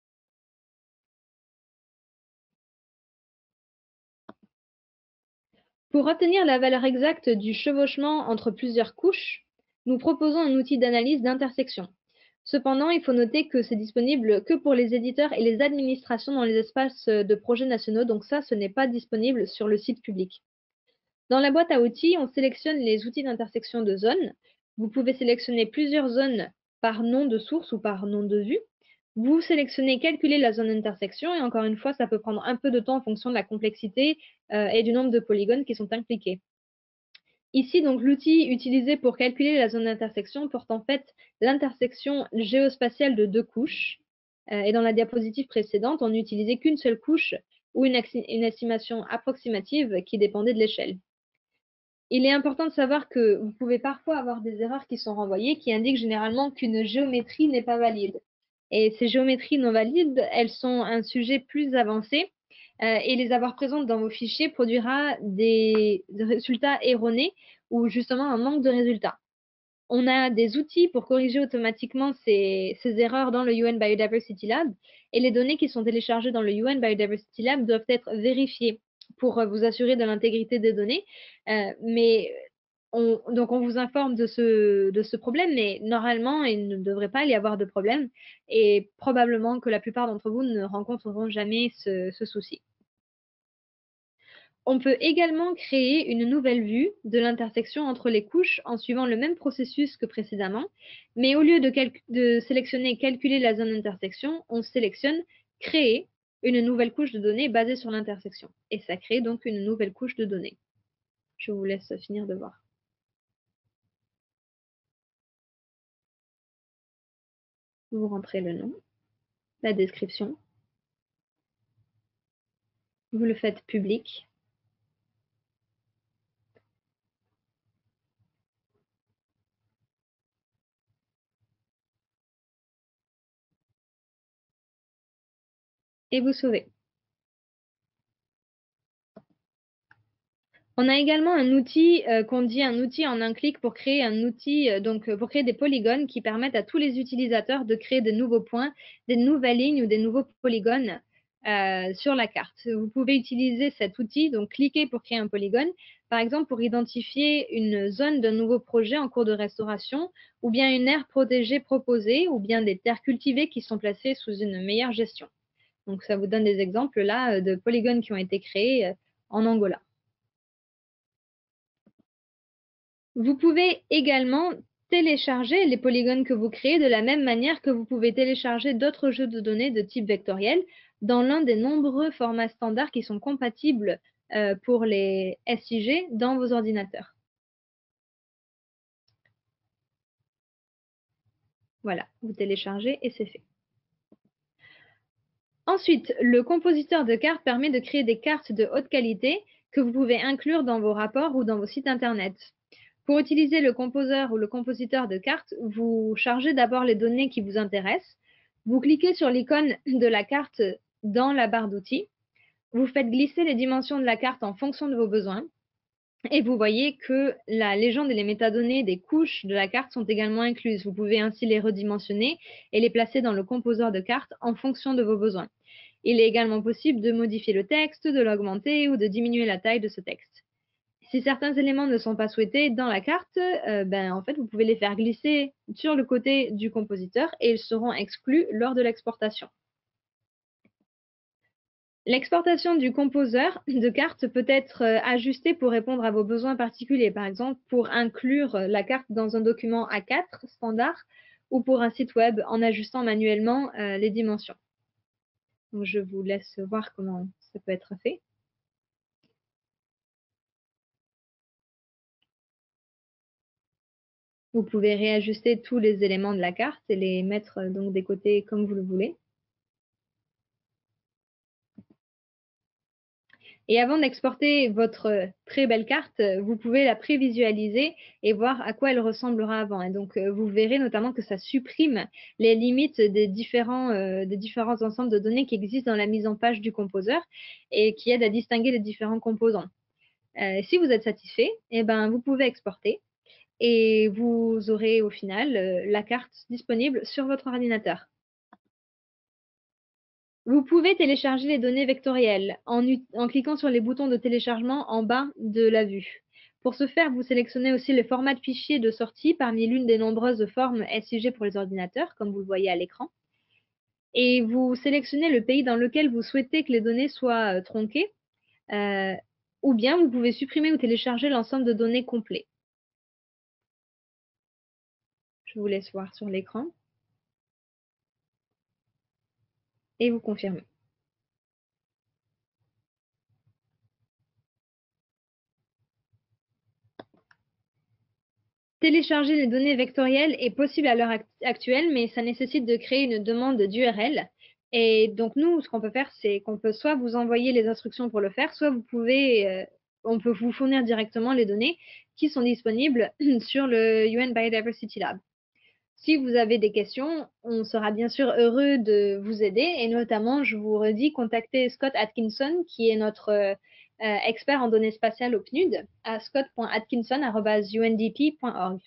Pour obtenir la valeur exacte du chevauchement entre plusieurs couches, nous proposons un outil d'analyse d'intersection. Cependant, il faut noter que c'est disponible que pour les éditeurs et les administrations dans les espaces de projets nationaux, donc ça, ce n'est pas disponible sur le site public. Dans la boîte à outils, on sélectionne les outils d'intersection de zones. Vous pouvez sélectionner plusieurs zones par nom de source ou par nom de vue. Vous sélectionnez calculer la zone d'intersection et encore une fois, ça peut prendre un peu de temps en fonction de la complexité euh, et du nombre de polygones qui sont impliqués. Ici, donc, l'outil utilisé pour calculer la zone d'intersection porte en fait l'intersection géospatiale de deux couches. Euh, et dans la diapositive précédente, on n'utilisait qu'une seule couche ou une, une estimation approximative qui dépendait de l'échelle. Il est important de savoir que vous pouvez parfois avoir des erreurs qui sont renvoyées qui indiquent généralement qu'une géométrie n'est pas valide. Et ces géométries non valides, elles sont un sujet plus avancé euh, et les avoir présentes dans vos fichiers produira des résultats erronés ou justement un manque de résultats. On a des outils pour corriger automatiquement ces, ces erreurs dans le U N Biodiversity Lab et les données qui sont téléchargées dans le U N Biodiversity Lab doivent être vérifiées pour euh, vous assurer de l'intégrité des données. Euh, mais on, donc on vous informe de ce, de ce problème, mais normalement, il ne devrait pas y avoir de problème et probablement que la plupart d'entre vous ne rencontreront jamais ce, ce souci. On peut également créer une nouvelle vue de l'intersection entre les couches en suivant le même processus que précédemment, mais au lieu de, de sélectionner et calculer la zone d'intersection, on sélectionne créer une nouvelle couche de données basée sur l'intersection. Et ça crée donc une nouvelle couche de données. Je vous laisse finir de voir. Vous rentrez le nom, la description, vous le faites public. Et vous sauvez. On a également un outil euh, qu'on dit un outil en un clic pour créer un outil, euh, donc euh, pour créer des polygones qui permettent à tous les utilisateurs de créer de nouveaux points, des nouvelles lignes ou des nouveaux polygones euh, sur la carte. Vous pouvez utiliser cet outil, donc cliquer pour créer un polygone, par exemple pour identifier une zone d'un nouveau projet en cours de restauration, ou bien une aire protégée proposée, ou bien des terres cultivées qui sont placées sous une meilleure gestion. Donc ça vous donne des exemples là de polygones qui ont été créés euh, en Angola. Vous pouvez également télécharger les polygones que vous créez de la même manière que vous pouvez télécharger d'autres jeux de données de type vectoriel dans l'un des nombreux formats standards qui sont compatibles euh, pour les S I G dans vos ordinateurs. Voilà, vous téléchargez et c'est fait. Ensuite, le compositeur de cartes permet de créer des cartes de haute qualité que vous pouvez inclure dans vos rapports ou dans vos sites internet. Pour utiliser le composeur ou le compositeur de cartes, vous chargez d'abord les données qui vous intéressent. Vous cliquez sur l'icône de la carte dans la barre d'outils. Vous faites glisser les dimensions de la carte en fonction de vos besoins. Et vous voyez que la légende et les métadonnées des couches de la carte sont également incluses. Vous pouvez ainsi les redimensionner et les placer dans le composeur de carte en fonction de vos besoins. Il est également possible de modifier le texte, de l'augmenter ou de diminuer la taille de ce texte. Si certains éléments ne sont pas souhaités dans la carte, euh, ben, en fait, vous pouvez les faire glisser sur le côté du compositeur et ils seront exclus lors de l'exportation. L'exportation du composeur de carte peut être euh, ajustée pour répondre à vos besoins particuliers, par exemple pour inclure la carte dans un document A quatre standard ou pour un site web en ajustant manuellement euh, les dimensions. Donc, je vous laisse voir comment ça peut être fait. Vous pouvez réajuster tous les éléments de la carte et les mettre donc des côtés comme vous le voulez. Et avant d'exporter votre très belle carte, vous pouvez la prévisualiser et voir à quoi elle ressemblera avant. Et donc, vous verrez notamment que ça supprime les limites des différents, euh, des différents ensembles de données qui existent dans la mise en page du composeur et qui aident à distinguer les différents composants. Euh, si vous êtes satisfait, eh ben, vous pouvez exporter et vous aurez au final euh, la carte disponible sur votre ordinateur. Vous pouvez télécharger les données vectorielles en, en cliquant sur les boutons de téléchargement en bas de la vue. Pour ce faire, vous sélectionnez aussi le format de fichier de sortie parmi l'une des nombreuses formes S I G pour les ordinateurs, comme vous le voyez à l'écran. Et vous sélectionnez le pays dans lequel vous souhaitez que les données soient euh, tronquées, euh, ou bien vous pouvez supprimer ou télécharger l'ensemble de données complet. Je vous laisse voir sur l'écran. Et vous confirmez. Télécharger les données vectorielles est possible à l'heure actuelle, mais ça nécessite de créer une demande d'U R L. Et donc nous, ce qu'on peut faire, c'est qu'on peut soit vous envoyer les instructions pour le faire, soit vous pouvez, euh, on peut vous fournir directement les données qui sont disponibles sur le U N Biodiversity Lab. Si vous avez des questions, on sera bien sûr heureux de vous aider et notamment, je vous redis, contactez Scott Atkinson qui est notre euh, euh, expert en données spatiales au P N U D à scott point atkinson arobase u n d p point org.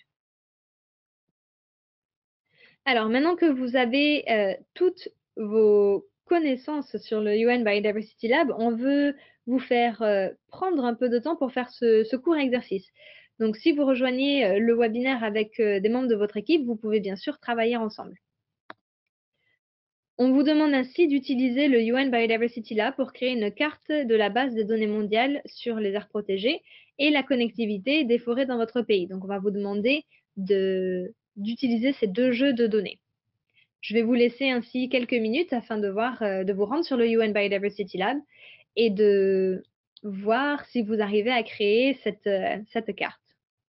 Alors maintenant que vous avez euh, toutes vos connaissances sur le U N Biodiversity Lab, on veut vous faire euh, prendre un peu de temps pour faire ce, ce court exercice. Donc si vous rejoignez euh, le webinaire avec euh, des membres de votre équipe, vous pouvez bien sûr travailler ensemble. On vous demande ainsi d'utiliser le U N Biodiversity Lab pour créer une carte de la base de données mondiale sur les aires protégées et la connectivité des forêts dans votre pays. Donc on va vous demander de- d'utiliser ces deux jeux de données. Je vais vous laisser ainsi quelques minutes afin de voir, euh, de vous rendre sur le U N Biodiversity Lab et de voir si vous arrivez à créer cette, euh, cette carte.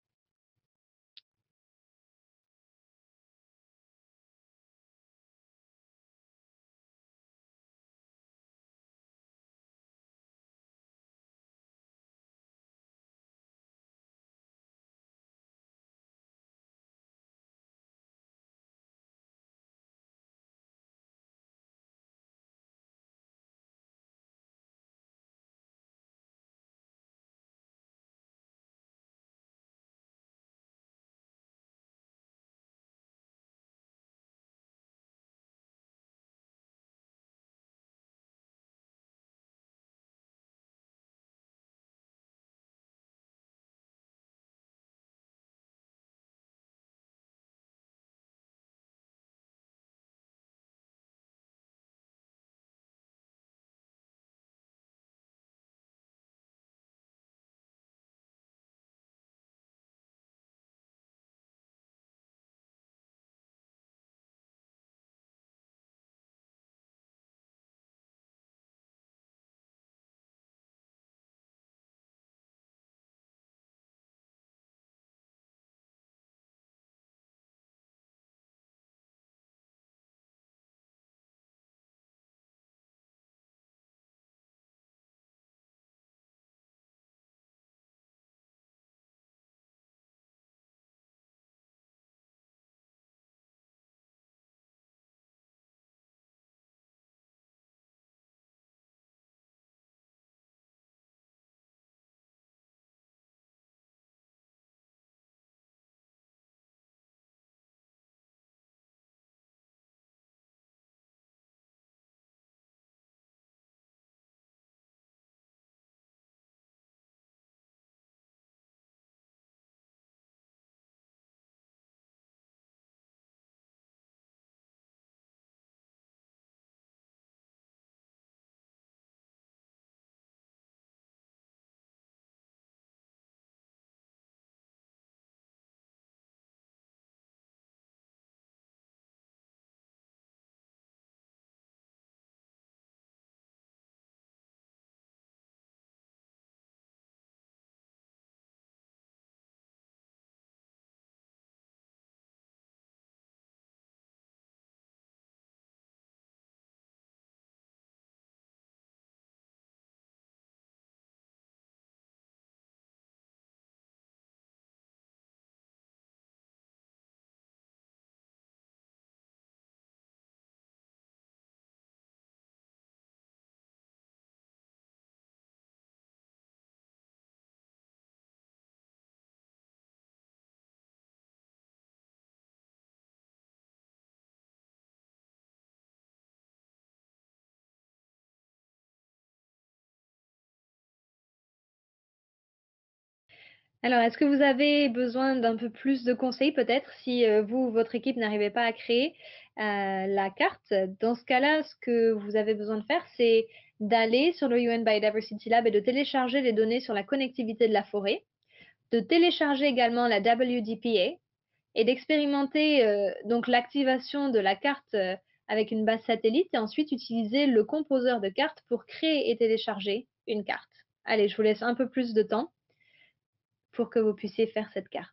Alors, est-ce que vous avez besoin d'un peu plus de conseils peut-être si euh, vous ou votre équipe n'arrivez pas à créer euh, la carte? Dans ce cas-là, ce que vous avez besoin de faire, c'est d'aller sur le U N Biodiversity Lab et de télécharger les données sur la connectivité de la forêt, de télécharger également la W D P A et d'expérimenter euh, donc l'activation de la carte euh, avec une base satellite et ensuite utiliser le composeur de carte pour créer et télécharger une carte. Allez, je vous laisse un peu plus de temps pour que vous puissiez faire cette carte.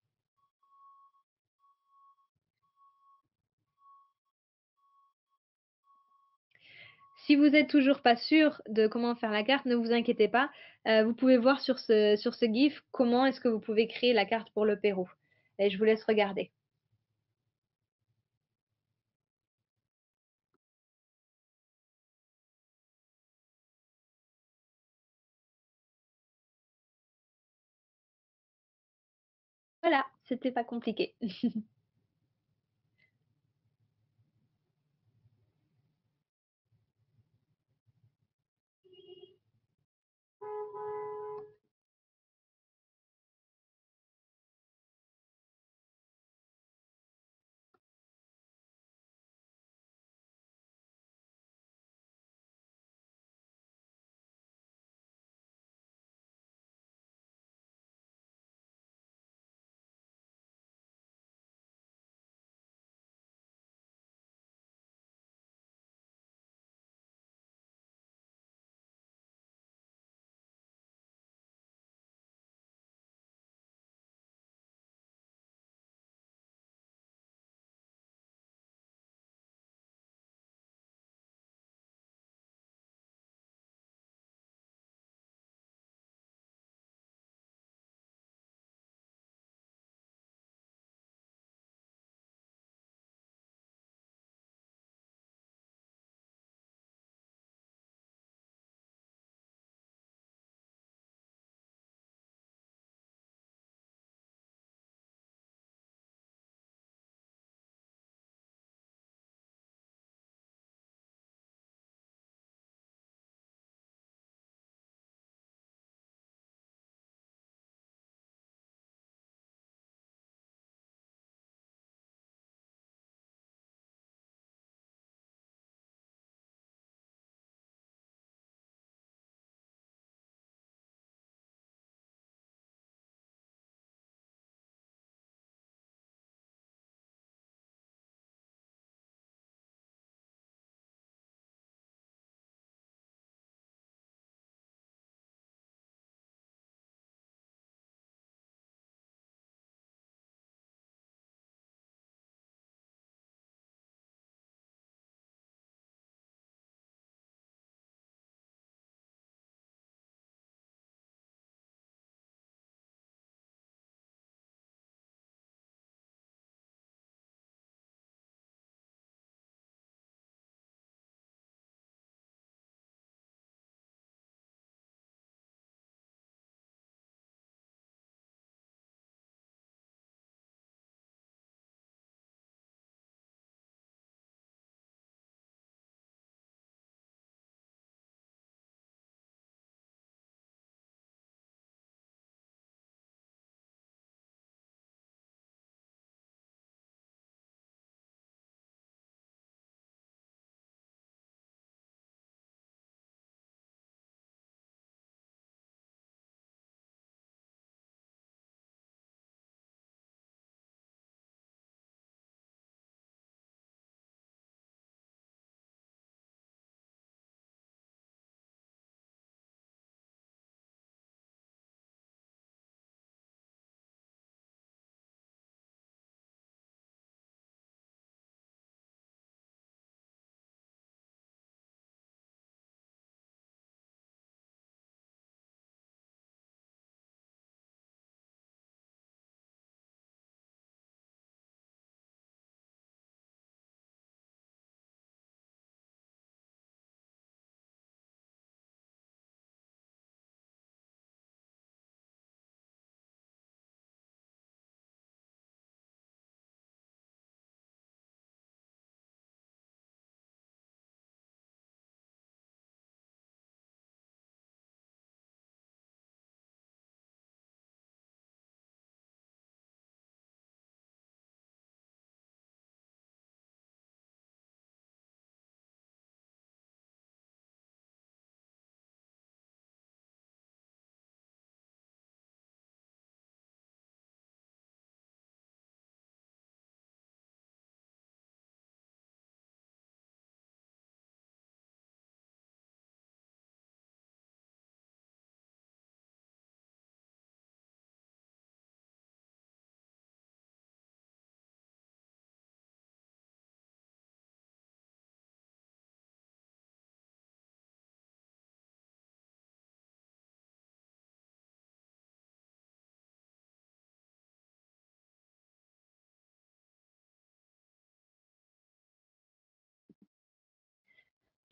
Si vous êtes toujours pas sûr de comment faire la carte, ne vous inquiétez pas. Euh, vous pouvez voir sur ce, sur ce GIF comment est-ce que vous pouvez créer la carte pour le Pérou. Et je vous laisse regarder. Voilà, c'était pas compliqué.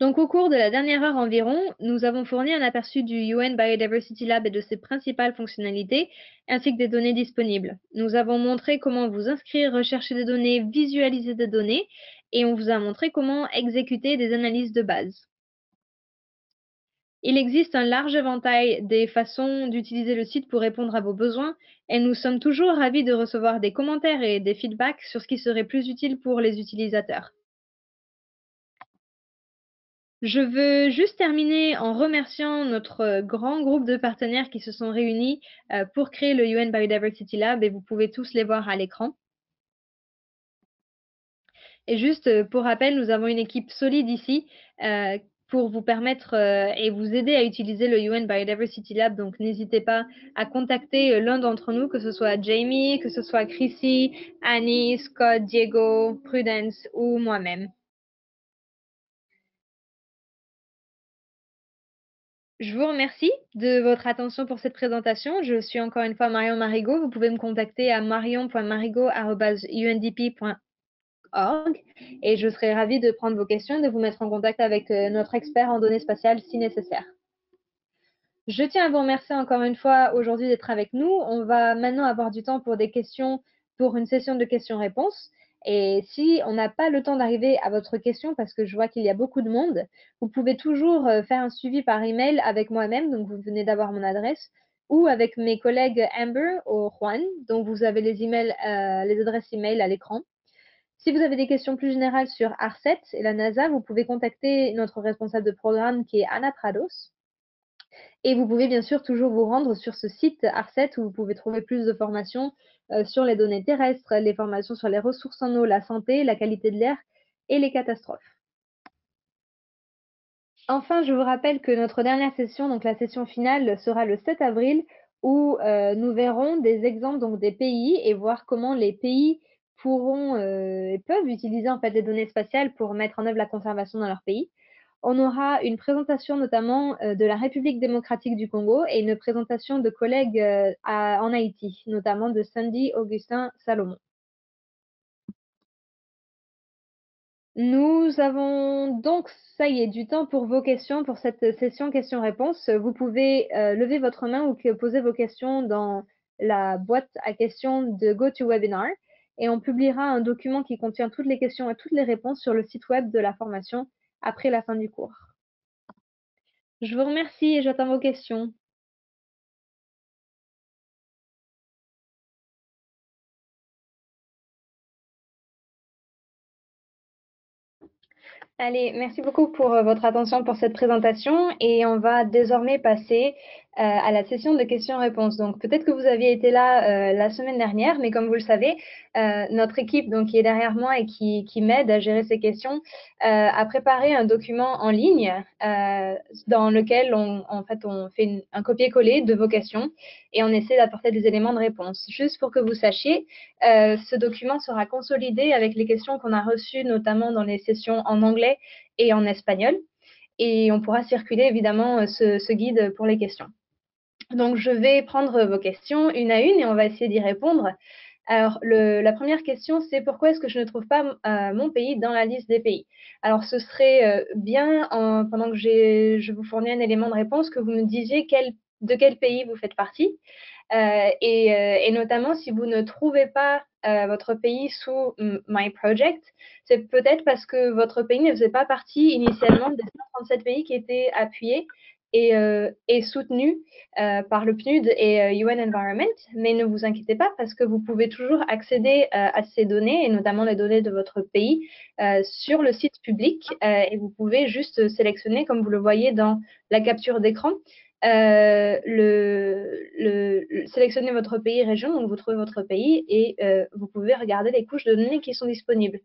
Donc, au cours de la dernière heure environ, nous avons fourni un aperçu du U N Biodiversity Lab et de ses principales fonctionnalités, ainsi que des données disponibles. Nous avons montré comment vous inscrire, rechercher des données, visualiser des données, et on vous a montré comment exécuter des analyses de base. Il existe un large éventail des façons d'utiliser le site pour répondre à vos besoins, et nous sommes toujours ravis de recevoir des commentaires et des feedbacks sur ce qui serait plus utile pour les utilisateurs. Je veux juste terminer en remerciant notre euh, grand groupe de partenaires qui se sont réunis euh, pour créer le U N Biodiversity Lab, et vous pouvez tous les voir à l'écran. Et juste euh, pour rappel, nous avons une équipe solide ici euh, pour vous permettre euh, et vous aider à utiliser le U N Biodiversity Lab. Donc n'hésitez pas à contacter euh, l'un d'entre nous, que ce soit Jamie, que ce soit Chrissy, Annie, Scott, Diego, Prudence ou moi-même. Je vous remercie de votre attention pour cette présentation. Je suis encore une fois Marion Marigot. Vous pouvez me contacter à marion point marigot arobase u n d p point org et je serai ravie de prendre vos questions et de vous mettre en contact avec euh, notre expert en données spatiales si nécessaire. Je tiens à vous remercier encore une fois aujourd'hui d'être avec nous. On va maintenant avoir du temps pour des questions, pour une session de questions-réponses. Et si on n'a pas le temps d'arriver à votre question, parce que je vois qu'il y a beaucoup de monde, vous pouvez toujours euh, faire un suivi par email avec moi-même, donc vous venez d'avoir mon adresse, ou avec mes collègues Amber ou Juan, donc vous avez les emails, euh, les adresses email à l'écran. Si vous avez des questions plus générales sur ARCET et la NASA, vous pouvez contacter notre responsable de programme qui est Anna Prados. Et vous pouvez bien sûr toujours vous rendre sur ce site ARCET où vous pouvez trouver plus de formations euh, sur les données terrestres, les formations sur les ressources en eau, la santé, la qualité de l'air et les catastrophes. Enfin, je vous rappelle que notre dernière session, donc la session finale, sera le sept avril où euh, nous verrons des exemples donc des pays et voir comment les pays pourront euh, et peuvent utiliser en fait les données spatiales pour mettre en œuvre la conservation dans leur pays. On aura une présentation notamment euh, de la République démocratique du Congo et une présentation de collègues euh, à- en Haïti, notamment de Sandy Augustin Salomon. Nous avons donc, ça y est, du temps pour vos questions, pour cette session questions-réponses. Vous pouvez euh, lever votre main ou que- poser vos questions dans la boîte à questions de GoToWebinar et on publiera un document qui contient toutes les questions et toutes les réponses sur le site web de la formation après la fin du cours. Je vous remercie et j'attends vos questions. Allez, merci beaucoup pour euh, votre attention pour cette présentation et on va désormais passer euh, à la session de questions-réponses. Donc peut-être que vous aviez été là euh, la semaine dernière, mais comme vous le savez, euh, notre équipe donc, qui est derrière moi et qui, qui m'aide à gérer ces questions euh, a préparé un document en ligne euh, dans lequel on, en fait, on fait une- un copier-coller de vos questions et on essaie d'apporter des éléments de réponse. Juste pour que vous sachiez, euh, ce document sera consolidé avec les questions qu'on a reçues, notamment dans les sessions en anglais et en espagnol. Et on pourra circuler évidemment euh, ce, ce guide pour les questions. Donc, je vais prendre vos questions une à une et on va essayer d'y répondre. Alors, le, la première question, c'est pourquoi est-ce que je ne trouve pas euh, mon pays dans la liste des pays? Alors, ce serait euh, bien, en, pendant que je vous fournis un élément de réponse, que vous me disiez quel, de quel pays vous faites partie. Euh, et, euh, et notamment, si vous ne trouvez pas euh, votre pays sous My Project, c'est peut-être parce que votre pays ne faisait pas partie initialement des cent trente-sept pays qui étaient appuyés et, euh, et soutenus euh, par le P N U D et euh, U N Environment. Mais ne vous inquiétez pas parce que vous pouvez toujours accéder euh, à ces données, et notamment les données de votre pays, euh, sur le site public. Euh, et vous pouvez juste sélectionner, comme vous le voyez dans la capture d'écran, euh, le, le, le, sélectionnez votre pays région, donc vous trouvez votre pays et euh, vous pouvez regarder les couches de données qui sont disponibles.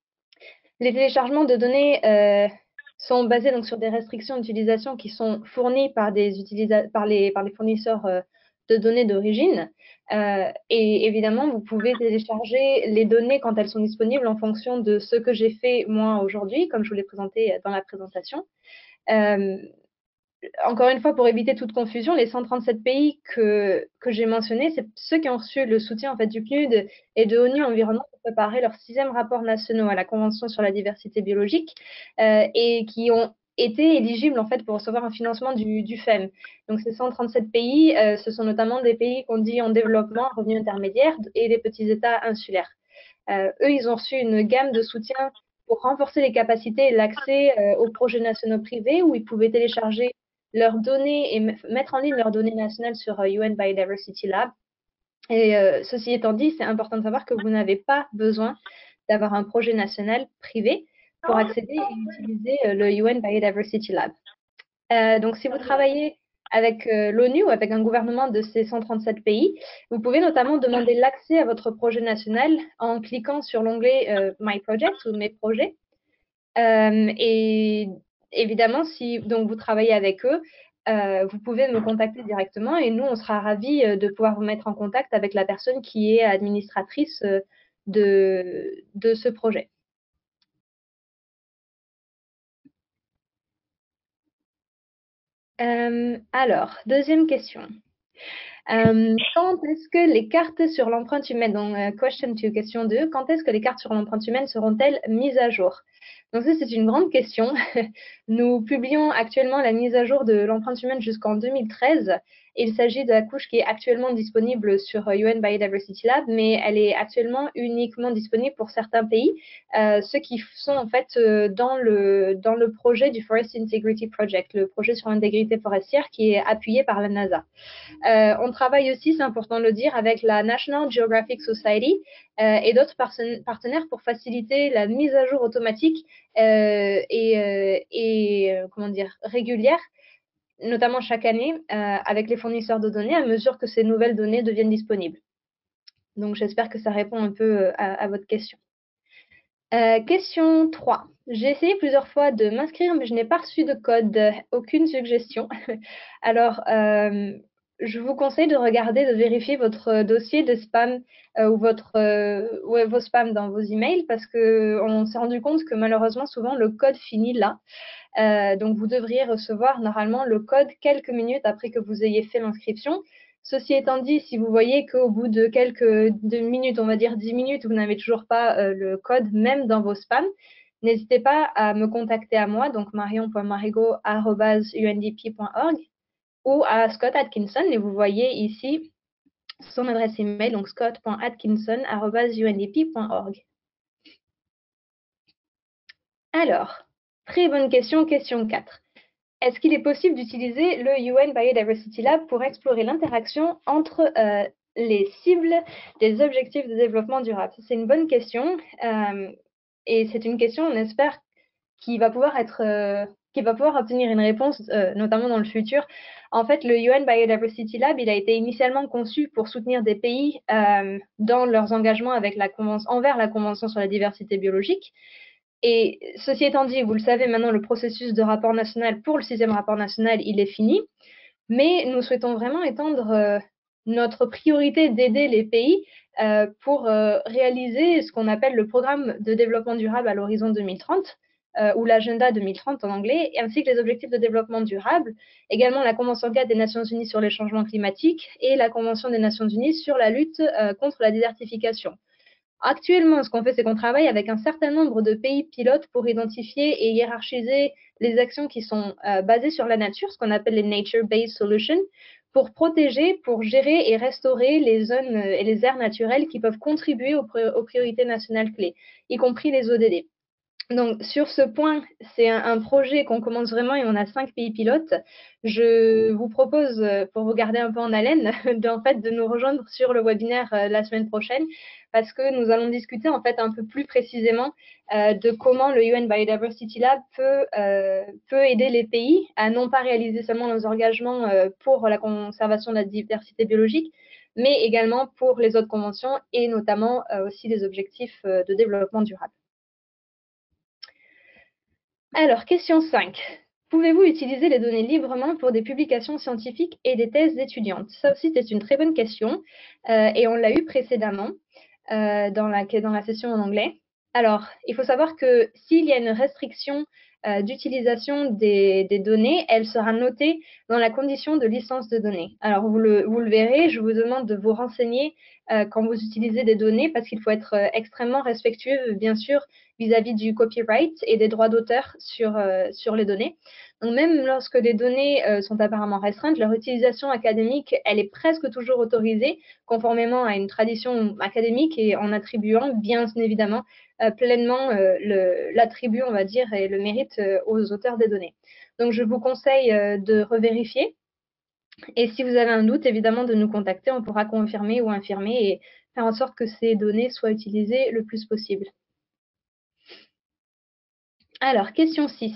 Les téléchargements de données euh, sont basés donc sur des restrictions d'utilisation qui sont fournies par, des par, les, par les fournisseurs euh, de données d'origine. Euh, et évidemment, vous pouvez télécharger les données quand elles sont disponibles en fonction de ce que j'ai fait moi aujourd'hui, comme je vous l'ai présenté dans la présentation. Euh, Encore une fois, pour éviter toute confusion, les cent trente-sept pays que, que j'ai mentionnés, c'est ceux qui ont reçu le soutien en fait, du P N U D et de ONU Environnement pour préparer leur sixième rapport national à la Convention sur la diversité biologique euh, et qui ont étaient éligibles en fait pour recevoir un financement du, du F E M. Donc ces cent trente-sept pays, euh, ce sont notamment des pays qu'on dit en développement, revenu intermédiaire et des petits États insulaires. Euh, eux, ils ont reçu une gamme de soutien pour renforcer les capacités et l'accès euh, aux projets nationaux privés où ils pouvaient télécharger leurs données et mettre en ligne leurs données nationales sur euh, U N Biodiversity Lab. Et euh, ceci étant dit, c'est important de savoir que vous n'avez pas besoin d'avoir un projet national privé pour accéder et utiliser euh, le U N Biodiversity Lab. Euh, donc, si vous travaillez avec euh, l'ONU ou avec un gouvernement de ces cent trente-sept pays, vous pouvez notamment demander l'accès à votre projet national en cliquant sur l'onglet euh, My Project ou Mes projets. Euh, et évidemment, si donc, vous travaillez avec eux, euh, vous pouvez me contacter directement et nous, on sera ravis euh, de pouvoir vous mettre en contact avec la personne qui est administratrice euh, de, de ce projet. Euh, alors, deuxième question. Euh, quand est-ce que les cartes sur l'empreinte humaine, donc euh, question two, question deux, quand est-ce que les cartes sur l'empreinte humaine seront-elles mises à jour? Donc ça, c'est une grande question. Nous publions actuellement la mise à jour de l'empreinte humaine jusqu'en deux mille treize. Il s'agit de la couche qui est actuellement disponible sur U N Biodiversity Lab, mais elle est actuellement uniquement disponible pour certains pays, euh, ceux qui sont en fait euh, dans, le, dans le projet du Forest Integrity Project, le projet sur l'intégrité forestière qui est appuyé par la NASA. Euh, on travaille aussi, c'est important de le dire, avec la National Geographic Society euh, et d'autres partenaires pour faciliter la mise à jour automatique euh, et, euh, et euh, comment dire, régulière, notamment chaque année, euh, avec les fournisseurs de données à mesure que ces nouvelles données deviennent disponibles. Donc, j'espère que ça répond un peu à, à votre question. Euh, question trois. J'ai essayé plusieurs fois de m'inscrire, mais je n'ai pas reçu de code, aucune suggestion. Alors, euh, je vous conseille de regarder, de vérifier votre dossier de spam euh, ou votre, euh, ouais, vos spams dans vos emails parce qu'on s'est rendu compte que malheureusement, souvent, le code finit là. Euh, donc, vous devriez recevoir normalement le code quelques minutes après que vous ayez fait l'inscription. Ceci étant dit, si vous voyez qu'au bout de quelques de minutes, on va dire dix minutes, vous n'avez toujours pas euh, le code, même dans vos spams, n'hésitez pas à me contacter à moi, donc marion point marigot arobase u n d p point org ou à Scott Atkinson, et vous voyez ici son adresse email, donc scott point atkinson arobase u n d p point org. Alors, très bonne question, question quatre. Est-ce qu'il est possible d'utiliser le U N Biodiversity Lab pour explorer l'interaction entre euh, les cibles des objectifs de développement durable? C'est une bonne question euh, et c'est une question, on espère, qui va pouvoir être, euh, qui va pouvoir obtenir une réponse, euh, notamment dans le futur. En fait, le U N Biodiversity Lab, il a été initialement conçu pour soutenir des pays euh, dans leurs engagements avec la convention, envers la Convention sur la diversité biologique. Et ceci étant dit, vous le savez maintenant, le processus de rapport national pour le sixième rapport national, il est fini. Mais nous souhaitons vraiment étendre euh, notre priorité d'aider les pays euh, pour euh, réaliser ce qu'on appelle le programme de développement durable à l'horizon deux mille trente, euh, ou l'agenda deux mille trente en anglais, ainsi que les objectifs de développement durable, également la Convention cadre des Nations Unies sur les changements climatiques et la Convention des Nations Unies sur la lutte euh, contre la désertification. Actuellement, ce qu'on fait, c'est qu'on travaille avec un certain nombre de pays pilotes pour identifier et hiérarchiser les actions qui sont euh, basées sur la nature, ce qu'on appelle les Nature-Based Solutions, pour protéger, pour gérer et restaurer les zones et les aires naturelles qui peuvent contribuer aux, aux priorités nationales clés, y compris les O D D. Donc, sur ce point, c'est un, un projet qu'on commence vraiment et on a cinq pays pilotes. Je vous propose, pour vous garder un peu en haleine, de, en fait, de nous rejoindre sur le webinaire euh, la semaine prochaine parce que nous allons discuter en fait un peu plus précisément euh, de comment le U N Biodiversity Lab peut, euh, peut aider les pays à non pas réaliser seulement leurs engagements euh, pour la conservation de la diversité biologique, mais également pour les autres conventions et notamment euh, aussi les objectifs euh, de développement durable. Alors, question cinq. Pouvez-vous utiliser les données librement pour des publications scientifiques et des thèses étudiantes? Ça aussi, c'est une très bonne question euh, et on l'a eu précédemment euh, dans, la, dans la session en anglais. Alors, il faut savoir que s'il y a une restriction euh, d'utilisation des, des données, elle sera notée dans la condition de licence de données. Alors, vous le, vous le verrez, je vous demande de vous renseigner euh, quand vous utilisez des données parce qu'il faut être euh, extrêmement respectueux, bien sûr, vis-à-vis du copyright et des droits d'auteur sur, euh, sur les données. Donc même lorsque les données euh, sont apparemment restreintes, leur utilisation académique, elle est presque toujours autorisée, conformément à une tradition académique et en attribuant bien évidemment euh, pleinement euh, l'attribut, on va dire, et le mérite euh, aux auteurs des données. Donc je vous conseille euh, de revérifier. Et si vous avez un doute, évidemment, de nous contacter, on pourra confirmer ou infirmer et faire en sorte que ces données soient utilisées le plus possible. Alors, question six.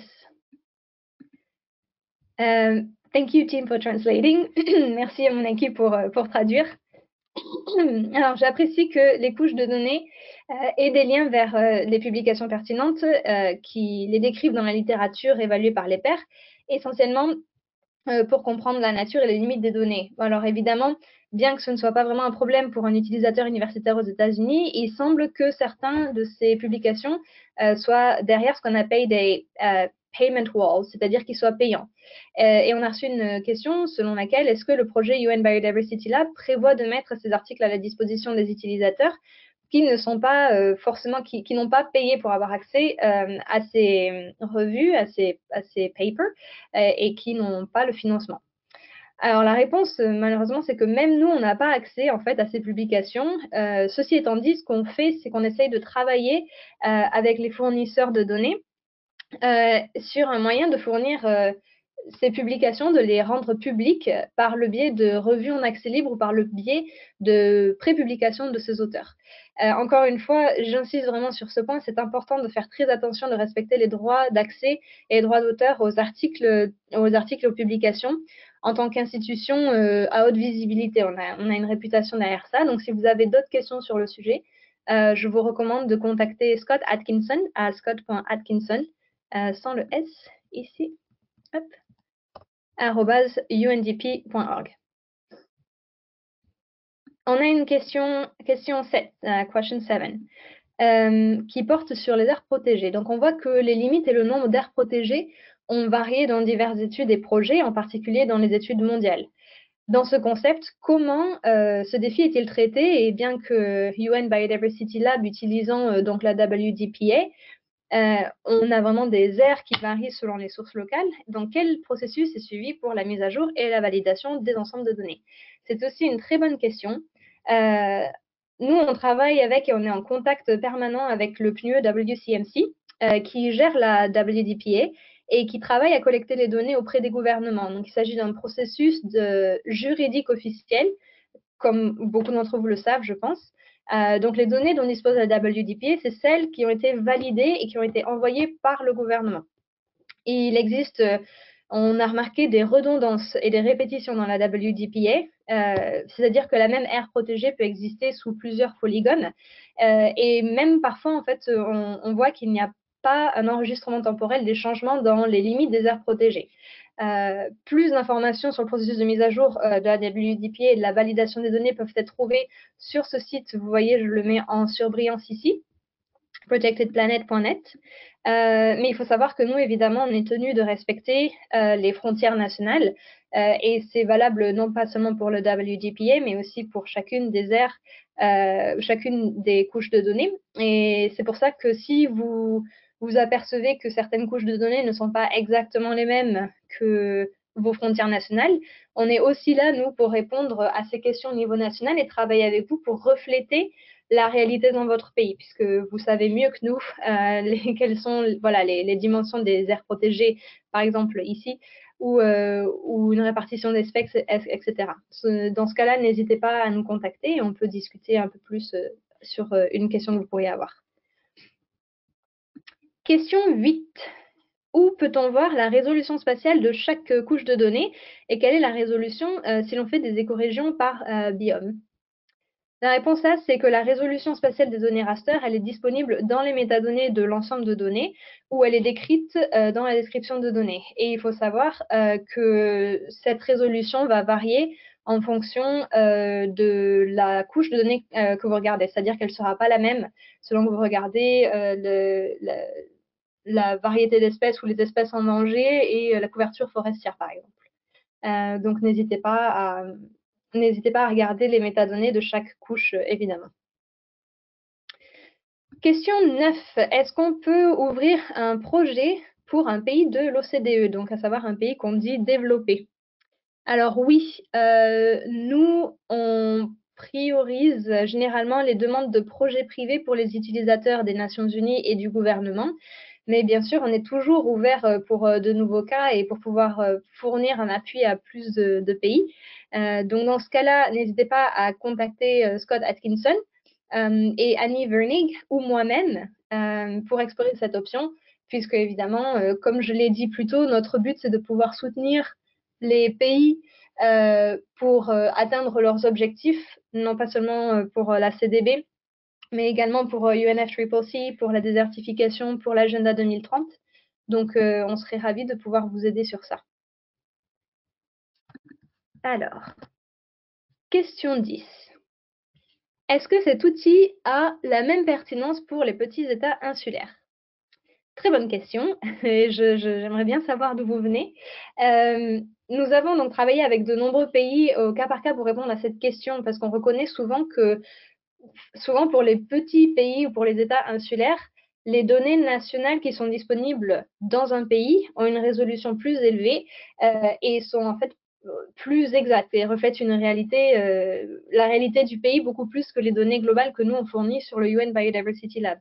Euh, thank you, team, for translating. Merci à mon équipe pour, pour traduire. Alors, j'apprécie que les couches de données euh, aient des liens vers euh, les publications pertinentes euh, qui les décrivent dans la littérature évaluée par les pairs, essentiellement euh, pour comprendre la nature et les limites des données. Alors évidemment, bien que ce ne soit pas vraiment un problème pour un utilisateur universitaire aux États-Unis, il semble que certains de ces publications euh, soient derrière ce qu'on appelle des euh, payment walls, c'est-à-dire qu'ils soient payants. Euh, et on a reçu une question selon laquelle est-ce que le projet U N Biodiversity Lab prévoit de mettre ces articles à la disposition des utilisateurs qui ne sont pas euh, forcément, qui, qui n'ont pas payé pour avoir accès euh, à ces revues, à ces, à ces papers, euh, et qui n'ont pas le financement. Alors la réponse, euh, malheureusement, c'est que même nous, on n'a pas accès en fait à ces publications. Euh, ceci étant dit, ce qu'on fait, c'est qu'on essaye de travailler euh, avec les fournisseurs de données euh, sur un moyen de fournir euh, ces publications, de les rendre publiques par le biais de revues en accès libre ou par le biais de prépublication de ces auteurs. Euh, encore une fois, j'insiste vraiment sur ce point, c'est important de faire très attention de respecter les droits d'accès et les droits d'auteur aux articles, aux articles et aux publications. En tant qu'institution euh, à haute visibilité, on a, on a une réputation derrière ça. Donc, si vous avez d'autres questions sur le sujet, euh, je vous recommande de contacter Scott Atkinson à scott.atkinson, euh, sans le S ici, hop, arobase u n d p point org. On a une question, question sept, uh, question seven, euh, qui porte sur les aires protégées. Donc, on voit que les limites et le nombre d'aires protégées ont varié dans diverses études et projets, en particulier dans les études mondiales. Dans ce concept, comment euh, ce défi est-il traité? Et bien que U N Biodiversity Lab utilisant euh, donc la W D P A, euh, on a vraiment des aires qui varient selon les sources locales. Donc, quel processus est suivi pour la mise à jour et la validation des ensembles de données? C'est aussi une très bonne question. Euh, nous, on travaille avec et on est en contact permanent avec le P N U E W C M C, euh, qui gère la W D P A et qui travaille à collecter les données auprès des gouvernements. Donc, il s'agit d'un processus de juridique officiel, comme beaucoup d'entre vous le savent, je pense. Euh, donc, les données dont dispose la W D P A, c'est celles qui ont été validées et qui ont été envoyées par le gouvernement. Il existe, euh, on a remarqué des redondances et des répétitions dans la W D P A, euh, c'est-à-dire que la même aire protégée peut exister sous plusieurs polygones. Euh, et même parfois, en fait, on, on voit qu'il n'y a pas un enregistrement temporel des changements dans les limites des aires protégées. Euh, plus d'informations sur le processus de mise à jour euh, de la W D P A et de la validation des données peuvent être trouvées sur ce site. Vous voyez, je le mets en surbrillance ici, protected planet point net. Euh, mais il faut savoir que nous, évidemment, on est tenu de respecter euh, les frontières nationales euh, et c'est valable non pas seulement pour le W D P A, mais aussi pour chacune des aires, euh, chacune des couches de données. Et c'est pour ça que si vous vous apercevez que certaines couches de données ne sont pas exactement les mêmes que vos frontières nationales, on est aussi là, nous, pour répondre à ces questions au niveau national et travailler avec vous pour refléter la réalité dans votre pays, puisque vous savez mieux que nous euh, les, quelles sont voilà, les, les dimensions des aires protégées, par exemple ici, ou, euh, ou une répartition d'espèces, et cetera. Dans ce cas-là, n'hésitez pas à nous contacter et on peut discuter un peu plus euh, sur euh, une question que vous pourriez avoir. Question huit. Où peut-on voir la résolution spatiale de chaque couche de données et quelle est la résolution euh, si l'on fait des écorégions par euh, biome? La réponse A, c'est que la résolution spatiale des données raster, elle est disponible dans les métadonnées de l'ensemble de données ou elle est décrite euh, dans la description de données. Et il faut savoir euh, que cette résolution va varier en fonction euh, de la couche de données euh, que vous regardez. C'est-à-dire qu'elle ne sera pas la même selon que vous regardez euh, le, le, la variété d'espèces ou les espèces en danger et euh, la couverture forestière, par exemple. Euh, donc, n'hésitez pas à... N'hésitez pas à regarder les métadonnées de chaque couche, évidemment. Question neuf. Est-ce qu'on peut ouvrir un projet pour un pays de l'O C D E, donc à savoir un pays qu'on dit développé? Alors oui, euh, nous, on priorise généralement les demandes de projets privés pour les utilisateurs des Nations Unies et du gouvernement. Mais bien sûr, on est toujours ouvert euh, pour euh, de nouveaux cas et pour pouvoir euh, fournir un appui à plus de, de pays. Euh, donc dans ce cas-là, n'hésitez pas à contacter euh, Scott Atkinson euh, et Annie Vernig ou moi-même euh, pour explorer cette option, puisque évidemment, euh, comme je l'ai dit plus tôt, notre but c'est de pouvoir soutenir les pays euh, pour euh, atteindre leurs objectifs, non pas seulement euh, pour euh, la C D B, mais également pour euh, U N F C C C, pour la désertification, pour l'agenda deux mille trente. Donc, euh, on serait ravis de pouvoir vous aider sur ça. Alors, question dix. Est-ce que cet outil a la même pertinence pour les petits États insulaires? Très bonne question. Et je, je, j'aimerais bien savoir d'où vous venez. Euh, nous avons donc travaillé avec de nombreux pays au cas par cas pour répondre à cette question, parce qu'on reconnaît souvent que, souvent pour les petits pays ou pour les États insulaires, les données nationales qui sont disponibles dans un pays ont une résolution plus élevée euh, et sont en fait plus exactes et reflètent une réalité, euh, la réalité du pays beaucoup plus que les données globales que nous on fournit sur le U N Biodiversity Lab.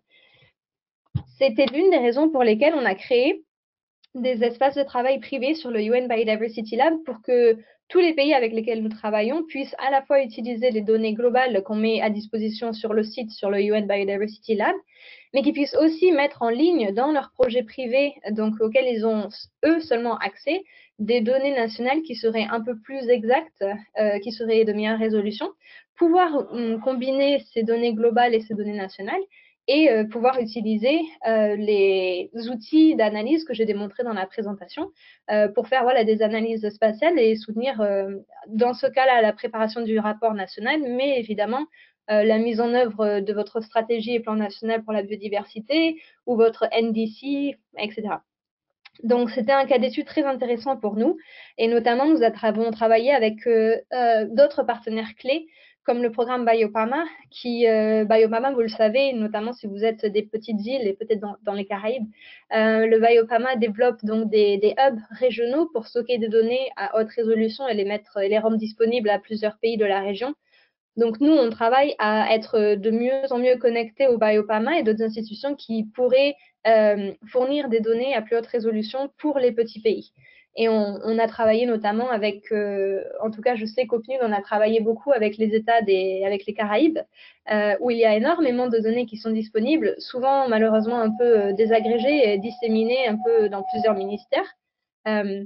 C'était l'une des raisons pour lesquelles on a créé des espaces de travail privés sur le U N Biodiversity Lab pour que tous les pays avec lesquels nous travaillons puissent à la fois utiliser les données globales qu'on met à disposition sur le site, sur le U N Biodiversity Lab, mais qu'ils puissent aussi mettre en ligne dans leurs projets privés, donc auxquels ils ont eux seulement accès, des données nationales qui seraient un peu plus exactes, euh, qui seraient de meilleure résolution, pouvoir hum, combiner ces données globales et ces données nationales et euh, pouvoir utiliser euh, les outils d'analyse que j'ai démontrés dans la présentation euh, pour faire voilà, des analyses spatiales et soutenir, euh, dans ce cas-là, la préparation du rapport national, mais évidemment euh, la mise en œuvre de votre stratégie et plan national pour la biodiversité ou votre N D C, et cetera. Donc, c'était un cas d'étude très intéressant pour nous et notamment, nous avons travaillé avec euh, euh, d'autres partenaires clés comme le programme Biopama, qui, euh, Biopama, vous le savez, notamment si vous êtes des petites îles et peut-être dans, dans les Caraïbes, euh, le Biopama développe donc des, des hubs régionaux pour stocker des données à haute résolution et les mettre, les rendre disponibles à plusieurs pays de la région. Donc nous, on travaille à être de mieux en mieux connectés au Biopama et d'autres institutions qui pourraient euh, fournir des données à plus haute résolution pour les petits pays. Et on, on a travaillé notamment avec, euh, en tout cas, je sais qu'au P N U D, on a travaillé beaucoup avec les États des, avec les Caraïbes, euh, où il y a énormément de données qui sont disponibles, souvent malheureusement un peu désagrégées et disséminées un peu dans plusieurs ministères. Euh,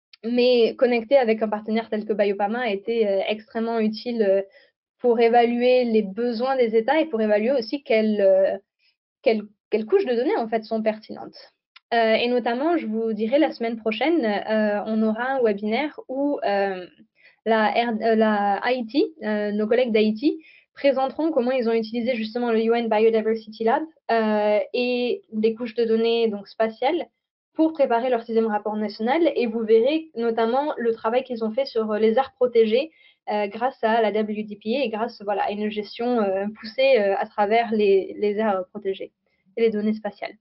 mais connecter avec un partenaire tel que Biopama a été euh, extrêmement utile euh, pour évaluer les besoins des États et pour évaluer aussi quelles, euh, quelles, quelles couches de données en fait sont pertinentes. Euh, et notamment, je vous dirai la semaine prochaine, euh, on aura un webinaire où euh, la, R, euh, la Haïti, euh, nos collègues d'Haïti, présenteront comment ils ont utilisé justement le U N Biodiversity Lab euh, et des couches de données donc spatiales pour préparer leur sixième rapport national. Et vous verrez notamment le travail qu'ils ont fait sur les aires protégées euh, grâce à la W D P A et grâce voilà, à une gestion euh, poussée euh, à travers les, les aires protégées et les données spatiales.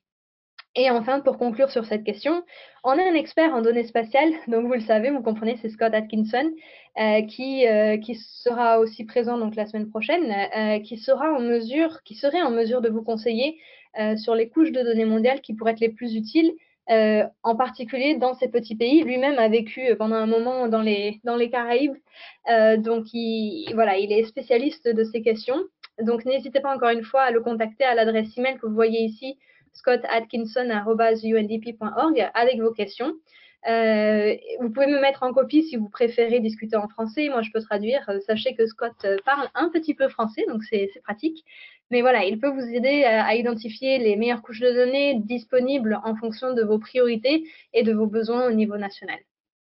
Et enfin, pour conclure sur cette question, on a un expert en données spatiales, donc vous le savez, vous comprenez, c'est Scott Atkinson, euh, qui, euh, qui sera aussi présent donc la semaine prochaine, euh, qui sera en mesure, qui serait en mesure de vous conseiller euh, sur les couches de données mondiales qui pourraient être les plus utiles, euh, en particulier dans ces petits pays. Lui-même a vécu pendant un moment dans les, dans les Caraïbes, euh, donc il, voilà, il est spécialiste de ces questions. Donc n'hésitez pas encore une fois à le contacter à l'adresse email que vous voyez ici, scott atkinson arobase u n d p point org, avec vos questions. Euh, vous pouvez me mettre en copie si vous préférez discuter en français. Moi, je peux traduire. Sachez que Scott parle un petit peu français, donc c'est pratique. Mais voilà, il peut vous aider à, à identifier les meilleures couches de données disponibles en fonction de vos priorités et de vos besoins au niveau national.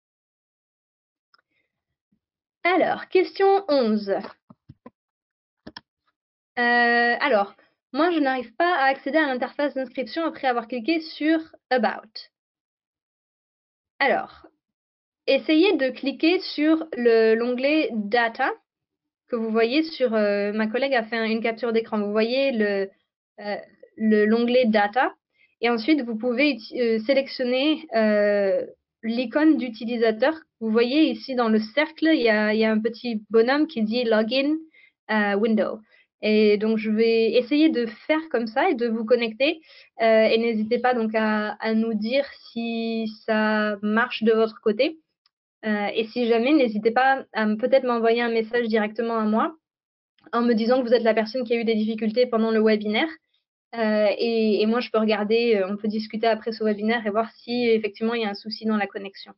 Alors, question onze. Euh, alors, moi, je n'arrive pas à accéder à l'interface d'inscription après avoir cliqué sur About. Alors, essayez de cliquer sur l'onglet Data que vous voyez sur... Euh, ma collègue a fait une capture d'écran. Vous voyez le, euh, l'onglet Data. Et ensuite, vous pouvez euh, sélectionner euh, l'icône d'utilisateur. Vous voyez ici dans le cercle, il y a, il y a un petit bonhomme qui dit Login euh, Window. Et donc, je vais essayer de faire comme ça et de vous connecter. Euh, et n'hésitez pas donc à, à nous dire si ça marche de votre côté. Euh, et si jamais, n'hésitez pas à peut-être m'envoyer un message directement à moi en me disant que vous êtes la personne qui a eu des difficultés pendant le webinaire. Euh, et, et moi, je peux regarder, on peut discuter après ce webinaire et voir si effectivement il y a un souci dans la connexion.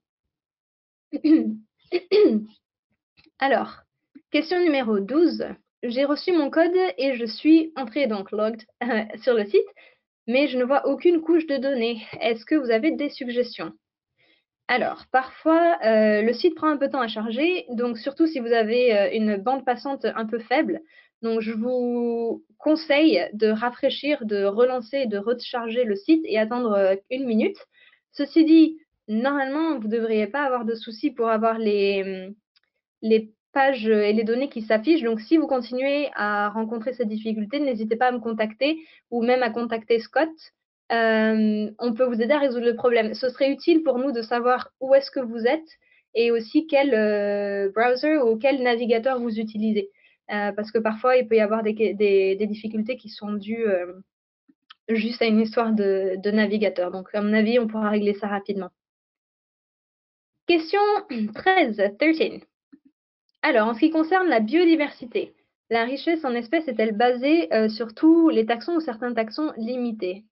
Alors, question numéro douze. J'ai reçu mon code et je suis entrée, donc logged, euh, sur le site, mais je ne vois aucune couche de données. Est-ce que vous avez des suggestions? Alors, parfois, euh, le site prend un peu de temps à charger, donc surtout si vous avez euh, une bande passante un peu faible. Donc, je vous conseille de rafraîchir, de relancer, de recharger le site et attendre euh, une minute. Ceci dit, normalement, vous ne devriez pas avoir de soucis pour avoir les, les pages et les données qui s'affichent. Donc, si vous continuez à rencontrer ces difficultés, n'hésitez pas à me contacter ou même à contacter Scott. Euh, on peut vous aider à résoudre le problème. Ce serait utile pour nous de savoir où est-ce que vous êtes et aussi quel euh, browser ou quel navigateur vous utilisez. Euh, parce que parfois, il peut y avoir des, des, des difficultés qui sont dues euh, juste à une histoire de, de navigateur. Donc, à mon avis, on pourra régler ça rapidement. Question treize, treize. Alors, en ce qui concerne la biodiversité, la richesse en espèces est-elle basée euh, sur tous les taxons ou certains taxons limités?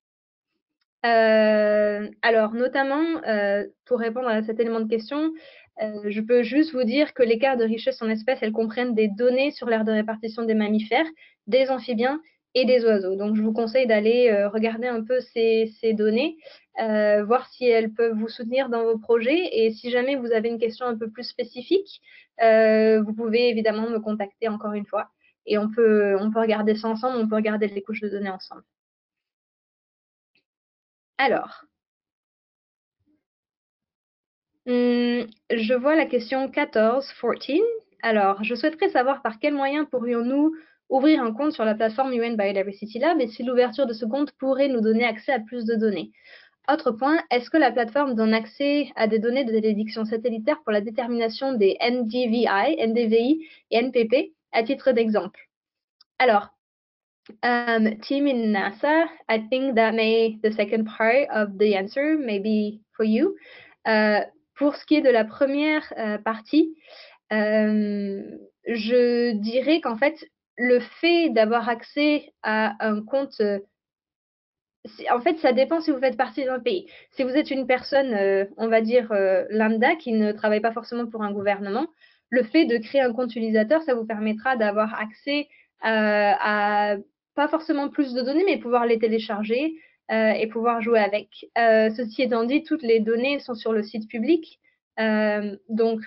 Euh, alors, notamment, euh, pour répondre à cet élément de question, euh, je peux juste vous dire que les cartes de richesse en espèces, elles comprennent des données sur l'aire de répartition des mammifères, des amphibiens et des oiseaux. Donc, je vous conseille d'aller euh, regarder un peu ces, ces données, euh, voir si elles peuvent vous soutenir dans vos projets. Et si jamais vous avez une question un peu plus spécifique, euh, vous pouvez évidemment me contacter encore une fois. Et on peut, on peut regarder ça ensemble, on peut regarder les couches de données ensemble. Alors, Hum, je vois la question quatorze, quatorze. Alors, je souhaiterais savoir par quels moyens pourrions-nous ouvrir un compte sur la plateforme U N Biodiversity Lab et si l'ouverture de ce compte pourrait nous donner accès à plus de données. Autre point, est-ce que la plateforme donne accès à des données de détection satellitaire pour la détermination des N D V I, N D V I et N P P à titre d'exemple? Alors, um, team in NASA, I think that may, the second part of the answer may be for you. Uh, Pour ce qui est de la première euh, partie, euh, je dirais qu'en fait, le fait d'avoir accès à un compte, euh, en fait, ça dépend si vous faites partie d'un pays. Si vous êtes une personne, euh, on va dire, euh, lambda, qui ne travaille pas forcément pour un gouvernement, le fait de créer un compte utilisateur, ça vous permettra d'avoir accès euh, à pas forcément plus de données, mais pouvoir les télécharger, euh, et pouvoir jouer avec. Euh, ceci étant dit, toutes les données sont sur le site public, euh, donc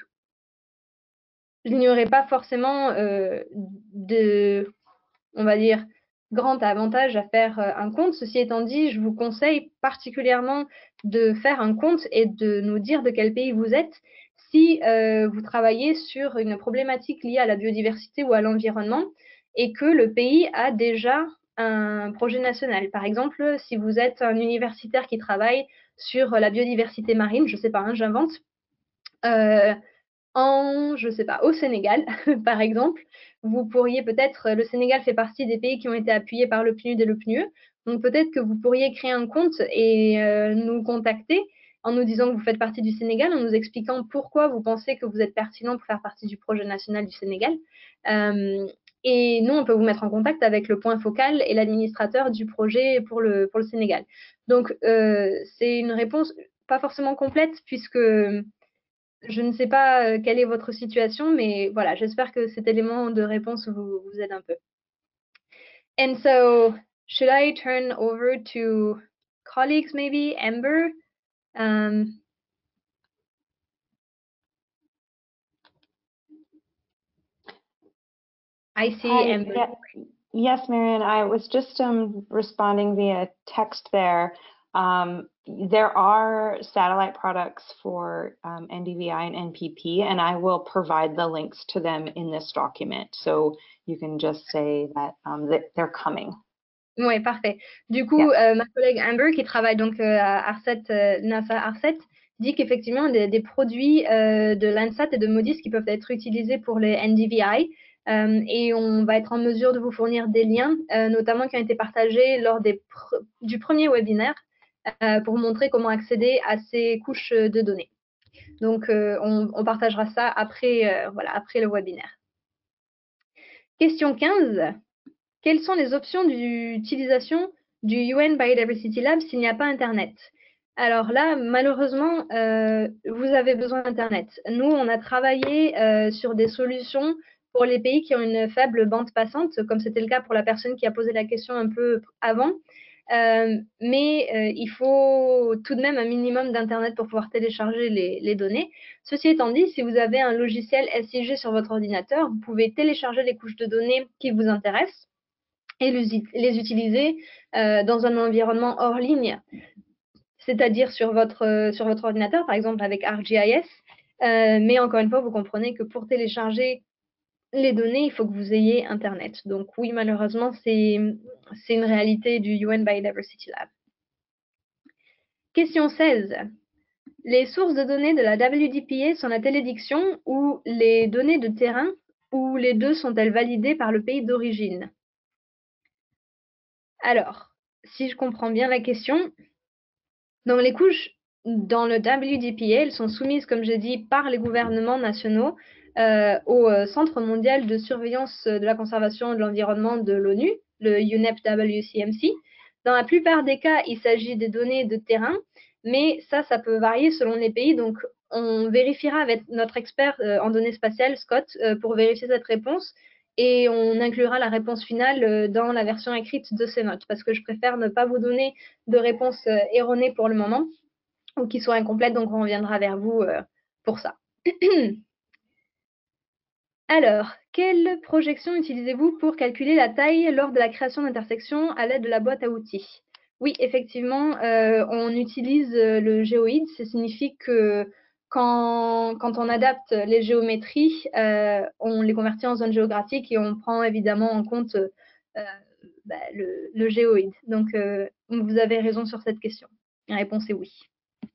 il n'y aurait pas forcément euh, de, on va dire, grand avantage à faire euh, un compte. Ceci étant dit, je vous conseille particulièrement de faire un compte et de nous dire de quel pays vous êtes si euh, vous travaillez sur une problématique liée à la biodiversité ou à l'environnement et que le pays a déjà un projet national. Par exemple, si vous êtes un universitaire qui travaille sur la biodiversité marine, je ne sais pas, hein, j'invente, euh, en, je ne sais pas, au Sénégal, par exemple, vous pourriez peut-être, le Sénégal fait partie des pays qui ont été appuyés par le P N U D et le P N U E, donc peut-être que vous pourriez créer un compte et euh, nous contacter en nous disant que vous faites partie du Sénégal, en nous expliquant pourquoi vous pensez que vous êtes pertinent pour faire partie du projet national du Sénégal. Euh, et nous, on peut vous mettre en contact avec le point focal et l'administrateur du projet pour le, pour le Sénégal. Donc, euh, c'est une réponse pas forcément complète puisque je ne sais pas euh, quelle est votre situation, mais voilà, j'espère que cet élément de réponse vous, vous aide un peu. And so, should I turn over to colleagues maybe? Amber? Um, I see Hi, Amber. yeah, yes, Marian, I was just um, responding via text there. Um, there are satellite products for um, N D V I and N P P, and I will provide the links to them in this document. So you can just say that, um, that they're coming. Oui, parfait. Du coup, Yeah. euh, ma collègue Amber, qui travaille donc euh, à ARCET, euh, NASA ARCET, dit qu'effectivement, des, des produits euh, de Landsat et de Modis qui peuvent être utilisés pour les N D V I, euh, et on va être en mesure de vous fournir des liens, euh, notamment qui ont été partagés lors des pr du premier webinaire, euh, pour montrer comment accéder à ces couches de données. Donc, euh, on, on partagera ça après, euh, voilà, après le webinaire. Question quinze. Quelles sont les options d'utilisation du U N Biodiversity Lab s'il n'y a pas Internet? Alors là, malheureusement, euh, vous avez besoin d'Internet. Nous, on a travaillé euh, sur des solutions pour les pays qui ont une faible bande passante, comme c'était le cas pour la personne qui a posé la question un peu avant. Euh, mais euh, il faut tout de même un minimum d'Internet pour pouvoir télécharger les, les données. Ceci étant dit, si vous avez un logiciel S I G sur votre ordinateur, vous pouvez télécharger les couches de données qui vous intéressent et les utiliser euh, dans un environnement hors ligne, c'est-à-dire sur votre, euh, sur votre ordinateur, par exemple avec ArcGIS. Euh, mais encore une fois, vous comprenez que pour télécharger les données, il faut que vous ayez Internet. Donc oui, malheureusement, c'est une réalité du U N Biodiversity Lab. Question seize. Les sources de données de la W D P A sont la télédiction ou les données de terrain, ou les deux sont-elles validées par le pays d'origine? Alors, si je comprends bien la question, donc les couches dans le W D P A, elles sont soumises, comme j'ai dit, par les gouvernements nationaux euh, au euh, Centre mondial de surveillance de la conservation de l'environnement de l'ONU, le U N E P W C M C. Dans la plupart des cas, il s'agit des données de terrain, mais ça, ça peut varier selon les pays. Donc, on vérifiera avec notre expert euh, en données spatiales, Scott, euh, pour vérifier cette réponse. Et on inclura la réponse finale euh, dans la version écrite de ces notes, parce que je préfère ne pas vous donner de réponse euh, erronée pour le moment, ou qui soit incomplète, donc on reviendra vers vous euh, pour ça. Alors, quelle projection utilisez-vous pour calculer la taille lors de la création d'intersections à l'aide de la boîte à outils? Oui, effectivement, euh, on utilise le géoïde. Ça signifie que quand, quand on adapte les géométries, euh, on les convertit en zones géographiques et on prend évidemment en compte euh, bah, le, le géoïde. Donc, euh, vous avez raison sur cette question. La réponse est oui.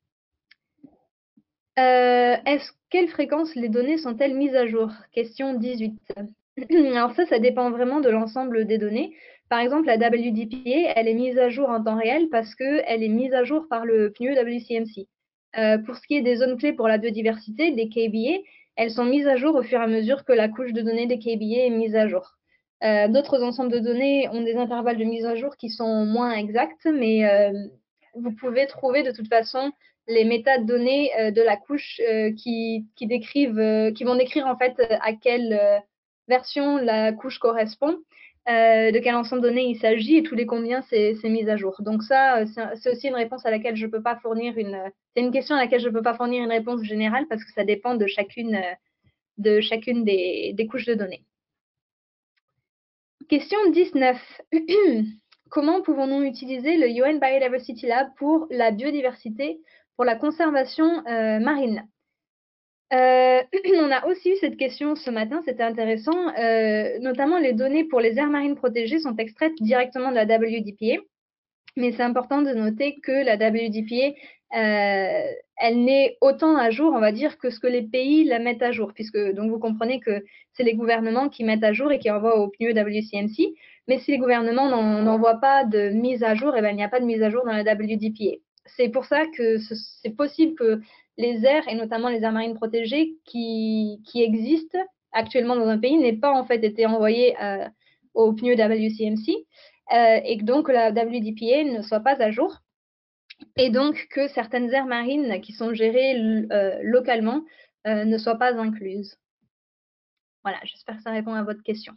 Euh, est-ce quelle fréquence les données sont-elles mises à jour? Question dix-huit. Alors ça, ça dépend vraiment de l'ensemble des données. Par exemple, la W D P A, elle est mise à jour en temps réel parce qu'elle est mise à jour par le P N U W C M C. Euh, pour ce qui est des zones clés pour la biodiversité, les K B A, elles sont mises à jour au fur et à mesure que la couche de données des K B A est mise à jour. Euh, D'autres ensembles de données ont des intervalles de mise à jour qui sont moins exacts, mais euh, vous pouvez trouver de toute façon les métadonnées euh, de la couche euh, qui, qui, décrivent, euh, qui vont décrire en fait à quelle euh, version la couche correspond, euh, de quel ensemble de données il s'agit et tous les combien c'est mis à jour. Donc ça, c'est aussi une réponse à laquelle je ne peux pas fournir une... C'est une question à laquelle je ne peux pas fournir une réponse générale parce que ça dépend de chacune, de chacune des, des couches de données. Question dix-neuf. Comment pouvons-nous utiliser le U N Biodiversity Lab pour la biodiversité, pour la conservation euh, marine? Euh, on a aussi eu cette question ce matin, c'était intéressant. Euh, notamment, les données pour les aires marines protégées sont extraites directement de la W D P A. Mais c'est important de noter que la W D P A, euh, elle n'est autant à jour, on va dire, que ce que les pays la mettent à jour, puisque donc vous comprenez que c'est les gouvernements qui mettent à jour et qui envoient au P N U W C M C. Mais si les gouvernements n'envoient pas de mise à jour, eh ben, il n'y a pas de mise à jour dans la W D P A. C'est pour ça que c'est possible que les aires, et notamment les aires marines protégées, qui, qui existent actuellement dans un pays, n'aient pas en fait été envoyées euh, au P N U W C M C. Euh, et que donc la W D P A ne soit pas à jour, et donc que certaines aires marines qui sont gérées euh, localement euh, ne soient pas incluses. Voilà, j'espère que ça répond à votre question.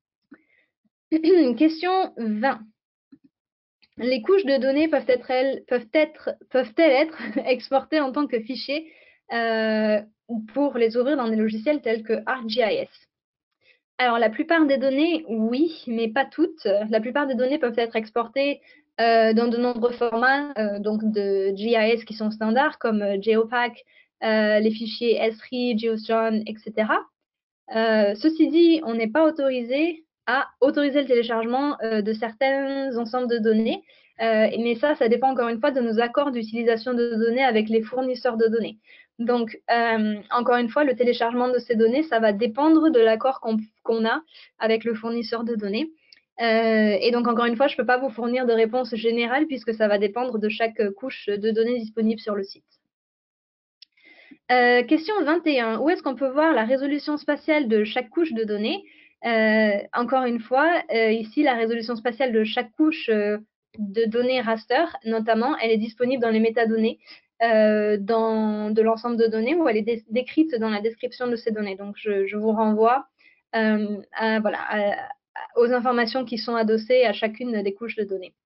Question vingt. Les couches de données peuvent être, elles, peuvent être, peuvent-elles être exportées en tant que fichiers euh, pour les ouvrir dans des logiciels tels que ArcGIS? Alors, la plupart des données, oui, mais pas toutes. La plupart des données peuvent être exportées euh, dans de nombreux formats, euh, donc de G I S qui sont standards, comme euh, GeoPack, euh, les fichiers S R I, GeoStream, et cetera. Euh, ceci dit, on n'est pas autorisé à autoriser le téléchargement euh, de certains ensembles de données. Euh, mais ça, ça dépend encore une fois de nos accords d'utilisation de données avec les fournisseurs de données. Donc, euh, encore une fois, le téléchargement de ces données, ça va dépendre de l'accord qu'on qu'on a avec le fournisseur de données. Euh, et donc, encore une fois, je ne peux pas vous fournir de réponse générale puisque ça va dépendre de chaque couche de données disponible sur le site. Euh, question vingt et un. Où est-ce qu'on peut voir la résolution spatiale de chaque couche de données? Euh, encore une fois, euh, ici, la résolution spatiale de chaque couche euh, de données raster, notamment, elle est disponible dans les métadonnées euh, dans, de l'ensemble de données où elle est dé décrite dans la description de ces données. Donc, je, je vous renvoie euh, à, voilà, à, à, aux informations qui sont adossées à chacune des couches de données.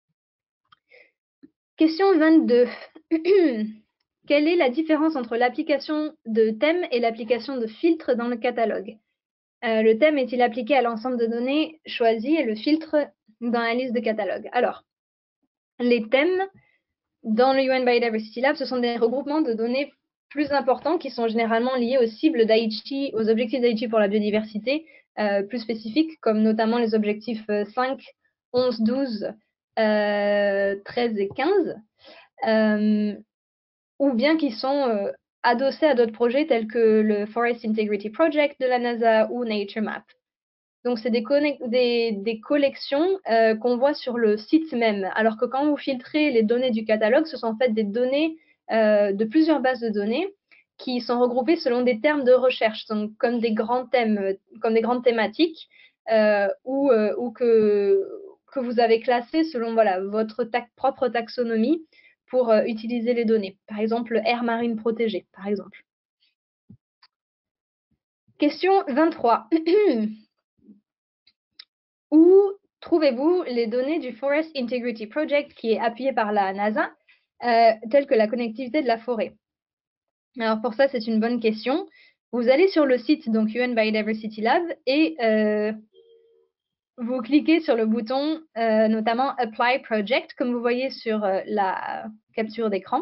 Question vingt-deux. Quelle est la différence entre l'application de thème et l'application de filtre dans le catalogue? euh, Le thème est-il appliqué à l'ensemble de données choisies et le filtre dans la liste de catalogue? Alors, les thèmes dans le U N Biodiversity Lab, ce sont des regroupements de données plus importants qui sont généralement liés aux cibles d'Aichi, aux objectifs d'Aichi pour la biodiversité, euh, plus spécifiques, comme notamment les objectifs cinq, onze, douze, euh, treize et quinze. Euh, ou bien qui sont euh, adossés à d'autres projets tels que le Forest Integrity Project de la NASA ou Nature Map. Donc, c'est des, des, des collections euh, qu'on voit sur le site même, alors que quand vous filtrez les données du catalogue, ce sont en fait des données euh, de plusieurs bases de données qui sont regroupées selon des termes de recherche, donc comme des grands thèmes, comme des grandes thématiques, euh, ou, euh, ou que, que vous avez classées selon voilà, votre ta propre taxonomie pour euh, utiliser les données. Par exemple, aire marine protégée, par exemple. Question vingt-trois. Où trouvez-vous les données du Forest Integrity Project qui est appuyé par la NASA, euh, telles que la connectivité de la forêt? Alors pour ça, c'est une bonne question. Vous allez sur le site donc U N Biodiversity Lab et euh, vous cliquez sur le bouton euh, notamment Apply Project, comme vous voyez sur euh, la capture d'écran.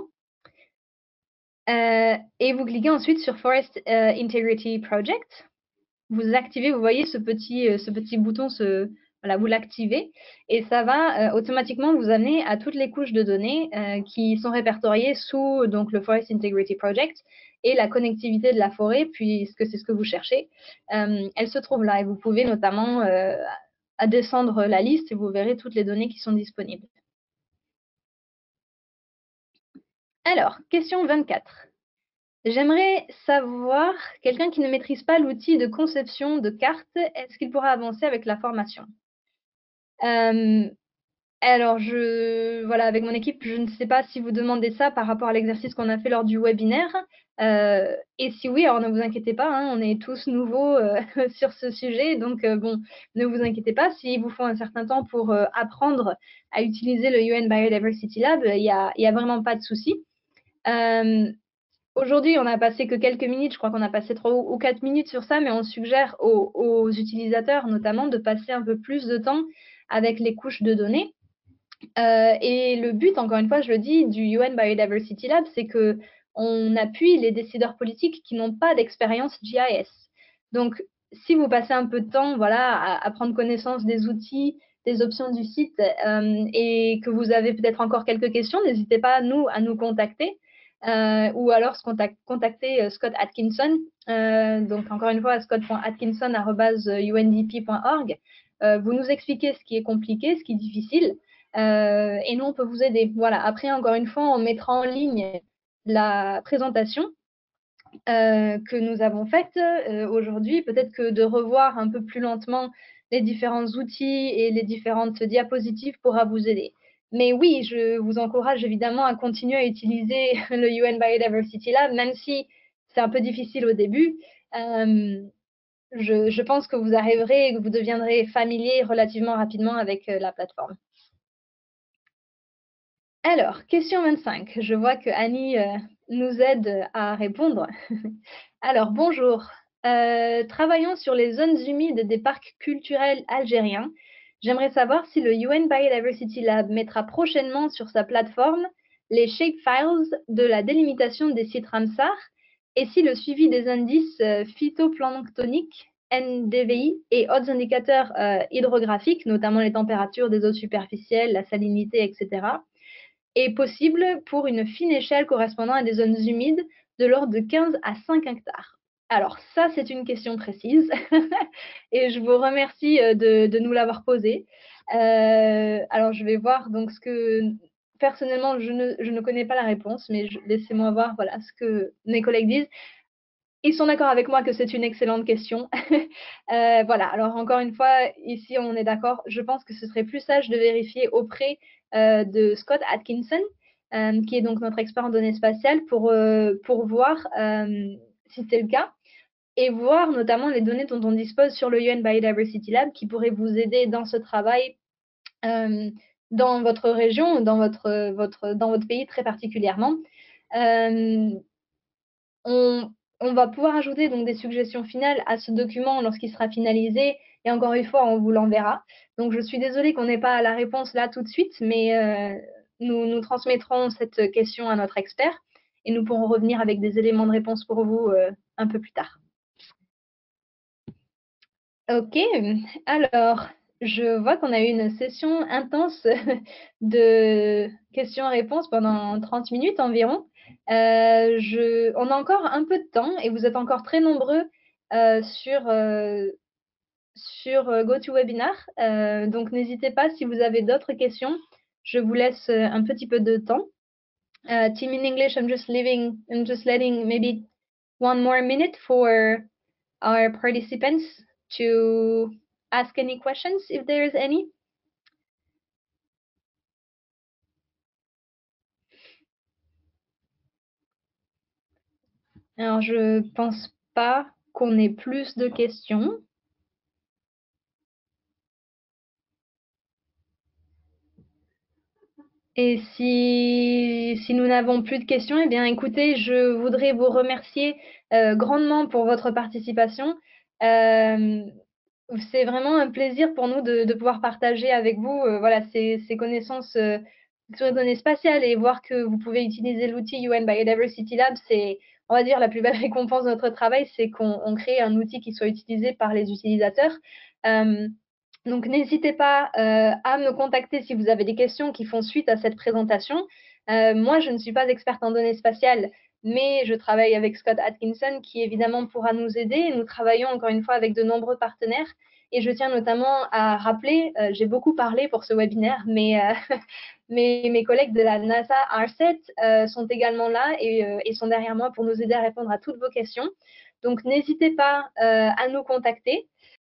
Euh, et vous cliquez ensuite sur Forest euh, Integrity Project. Vous activez, vous voyez ce petit, euh, ce petit bouton, ce, voilà, vous l'activez et ça va euh, automatiquement vous amener à toutes les couches de données euh, qui sont répertoriées sous donc, le Forest Integrity Project et la connectivité de la forêt, puisque c'est ce que vous cherchez. Euh, elle se trouve là et vous pouvez notamment euh, à descendre la liste et vous verrez toutes les données qui sont disponibles. Alors, question vingt-quatre. J'aimerais savoir, quelqu'un qui ne maîtrise pas l'outil de conception de cartes, est-ce qu'il pourra avancer avec la formation? euh, Alors, je, voilà, avec mon équipe, je ne sais pas si vous demandez ça par rapport à l'exercice qu'on a fait lors du webinaire. Euh, et si oui, alors ne vous inquiétez pas, hein, on est tous nouveaux euh, sur ce sujet. Donc, euh, bon, ne vous inquiétez pas. S'il vous faut un certain temps pour euh, apprendre à utiliser le U N Biodiversity Lab, il n'y a, y a vraiment pas de souci. Euh, Aujourd'hui, on n'a passé que quelques minutes, je crois qu'on a passé trois ou quatre minutes sur ça, mais on suggère aux, aux utilisateurs notamment de passer un peu plus de temps avec les couches de données. Euh, et le but, encore une fois, je le dis, du U N Biodiversity Lab, c'est qu'on appuie les décideurs politiques qui n'ont pas d'expérience G I S. Donc, si vous passez un peu de temps voilà, à, à prendre connaissance des outils, des options du site, euh, et que vous avez peut-être encore quelques questions, n'hésitez pas nous, à nous contacter. Euh, ou alors contacter Scott Atkinson, euh, donc encore une fois scott point atkinson arobase u n d p point org. Euh, vous nous expliquez ce qui est compliqué, ce qui est difficile, euh, et nous on peut vous aider. Voilà. Après, encore une fois, on mettra en ligne la présentation euh, que nous avons faite euh, aujourd'hui. Peut-être que de revoir un peu plus lentement les différents outils et les différentes diapositives pourra vous aider. Mais oui, je vous encourage évidemment à continuer à utiliser le U N Biodiversity Lab, même si c'est un peu difficile au début. Euh, je, je pense que vous arriverez et que vous deviendrez familier relativement rapidement avec euh, la plateforme. Alors, question vingt-cinq. Je vois que Annie euh, nous aide à répondre. Alors, bonjour. Euh, travaillant sur les zones humides des parcs culturels algériens, j'aimerais savoir si le U N Biodiversity Lab mettra prochainement sur sa plateforme les shapefiles de la délimitation des sites Ramsar et si le suivi des indices euh, phytoplanctoniques N D V I et autres indicateurs euh, hydrographiques, notamment les températures des eaux superficielles, la salinité, et cetera, est possible pour une fine échelle correspondant à des zones humides de l'ordre de quinze à cinq hectares. Alors ça, c'est une question précise et je vous remercie de, de nous l'avoir posée. Euh, alors je vais voir donc ce que personnellement je ne, je ne connais pas la réponse, mais laissez-moi voir voilà ce que mes collègues disent. Ils sont d'accord avec moi que c'est une excellente question. euh, voilà, alors encore une fois, ici on est d'accord. Je pense que ce serait plus sage de vérifier auprès euh, de Scott Atkinson, euh, qui est donc notre expert en données spatiales, pour, euh, pour voir euh, si c'est le cas et voir notamment les données dont on dispose sur le U N Biodiversity Lab qui pourraient vous aider dans ce travail euh, dans votre région ou dans votre, votre, dans votre pays très particulièrement. Euh, on, on va pouvoir ajouter donc des suggestions finales à ce document lorsqu'il sera finalisé et encore une fois, on vous l'enverra. Donc je suis désolée qu'on n'ait pas la réponse là tout de suite, mais euh, nous, nous transmettrons cette question à notre expert et nous pourrons revenir avec des éléments de réponse pour vous euh, un peu plus tard. Ok, alors je vois qu'on a eu une session intense de questions-réponses pendant trente minutes environ. Euh, je, on a encore un peu de temps et vous êtes encore très nombreux euh, sur, euh, sur euh, GoToWebinar. Euh, donc n'hésitez pas si vous avez d'autres questions. Je vous laisse euh, un petit peu de temps. Uh, team in English, I'm just leaving, I'm just letting maybe one more minute for our participants to ask any questions if there is any. Alors, je pense pas qu'on ait plus de questions. Et si, si nous n'avons plus de questions, eh bien, écoutez, je voudrais vous remercier euh, grandement pour votre participation. Euh, c'est vraiment un plaisir pour nous de, de pouvoir partager avec vous euh, voilà, ces, ces connaissances euh, sur les données spatiales et voir que vous pouvez utiliser l'outil U N Biodiversity Lab. C'est, on va dire, la plus belle récompense de notre travail, c'est qu'on on crée un outil qui soit utilisé par les utilisateurs. Euh, donc, n'hésitez pas euh, à me contacter si vous avez des questions qui font suite à cette présentation. Euh, moi, je ne suis pas experte en données spatiales, mais je travaille avec Scott Atkinson qui évidemment pourra nous aider. Nous travaillons encore une fois avec de nombreux partenaires et je tiens notamment à rappeler, euh, j'ai beaucoup parlé pour ce webinaire, mais euh, mes, mes collègues de la NASA ARSET euh, sont également là et, euh, et sont derrière moi pour nous aider à répondre à toutes vos questions. Donc n'hésitez pas euh, à nous contacter.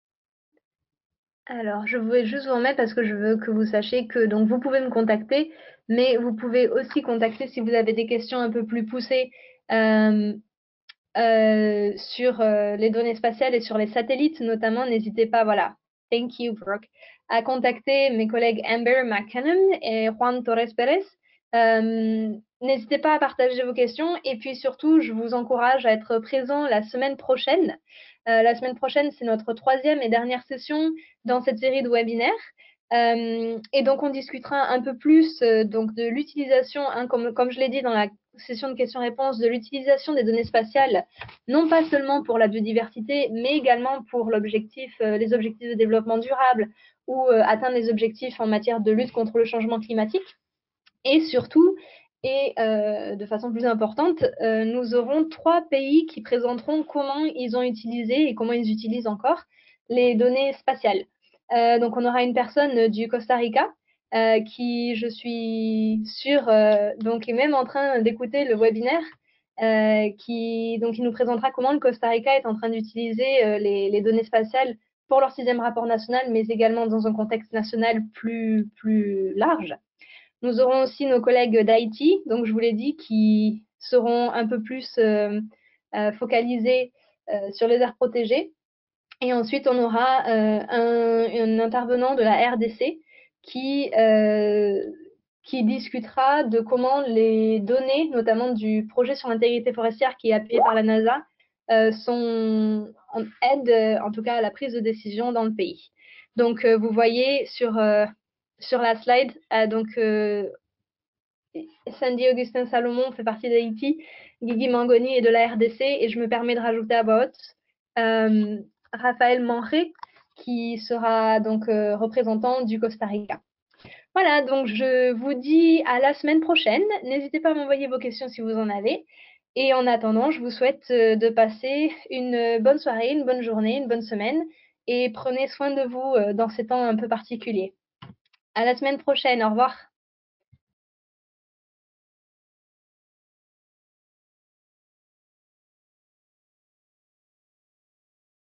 Alors, je voulais juste vous remettre parce que je veux que vous sachiez que donc vous pouvez me contacter, mais vous pouvez aussi contacter si vous avez des questions un peu plus poussées euh, euh, sur euh, les données spatiales et sur les satellites notamment. N'hésitez pas, voilà, thank you, Brooke, à contacter mes collègues Amber McCannon et Juan Torres Pérez. Euh, n'hésitez pas à partager vos questions et puis surtout, je vous encourage à être présent la semaine prochaine. Euh, la semaine prochaine, c'est notre troisième et dernière session dans cette série de webinaires. Euh, et donc, on discutera un peu plus euh, donc de l'utilisation, hein, comme, comme je l'ai dit dans la session de questions-réponses, de l'utilisation des données spatiales, non pas seulement pour la biodiversité, mais également pour l'objectif, euh, les objectifs de développement durable ou euh, atteindre les objectifs en matière de lutte contre le changement climatique. Et surtout, et euh, de façon plus importante, euh, nous aurons trois pays qui présenteront comment ils ont utilisé et comment ils utilisent encore les données spatiales. Euh, donc, on aura une personne du Costa Rica euh, qui, je suis sûre, euh, donc est même en train d'écouter le webinaire, euh, qui, donc, il nous présentera comment le Costa Rica est en train d'utiliser euh, les, les données spatiales pour leur sixième rapport national, mais également dans un contexte national plus, plus large. Nous aurons aussi nos collègues d'Haïti, donc je vous l'ai dit, qui seront un peu plus euh, euh, focalisés euh, sur les aires protégées. Et ensuite, on aura euh, un, un intervenant de la R D C qui, euh, qui discutera de comment les données, notamment du projet sur l'intégrité forestière qui est appuyé par la NASA, euh, sont en aide, en tout cas, à la prise de décision dans le pays. Donc, euh, vous voyez sur, euh, sur la slide, euh, donc, euh, Sandy Augustin Salomon fait partie d'Haïti, Guigui Mangoni est de la R D C et je me permets de rajouter à vote. Euh, Raphaël Manré, qui sera donc euh, représentant du Costa Rica. Voilà, donc je vous dis à la semaine prochaine. N'hésitez pas à m'envoyer vos questions si vous en avez. Et en attendant, je vous souhaite euh, de passer une bonne soirée, une bonne journée, une bonne semaine et prenez soin de vous euh, dans ces temps un peu particuliers. À la semaine prochaine, au revoir.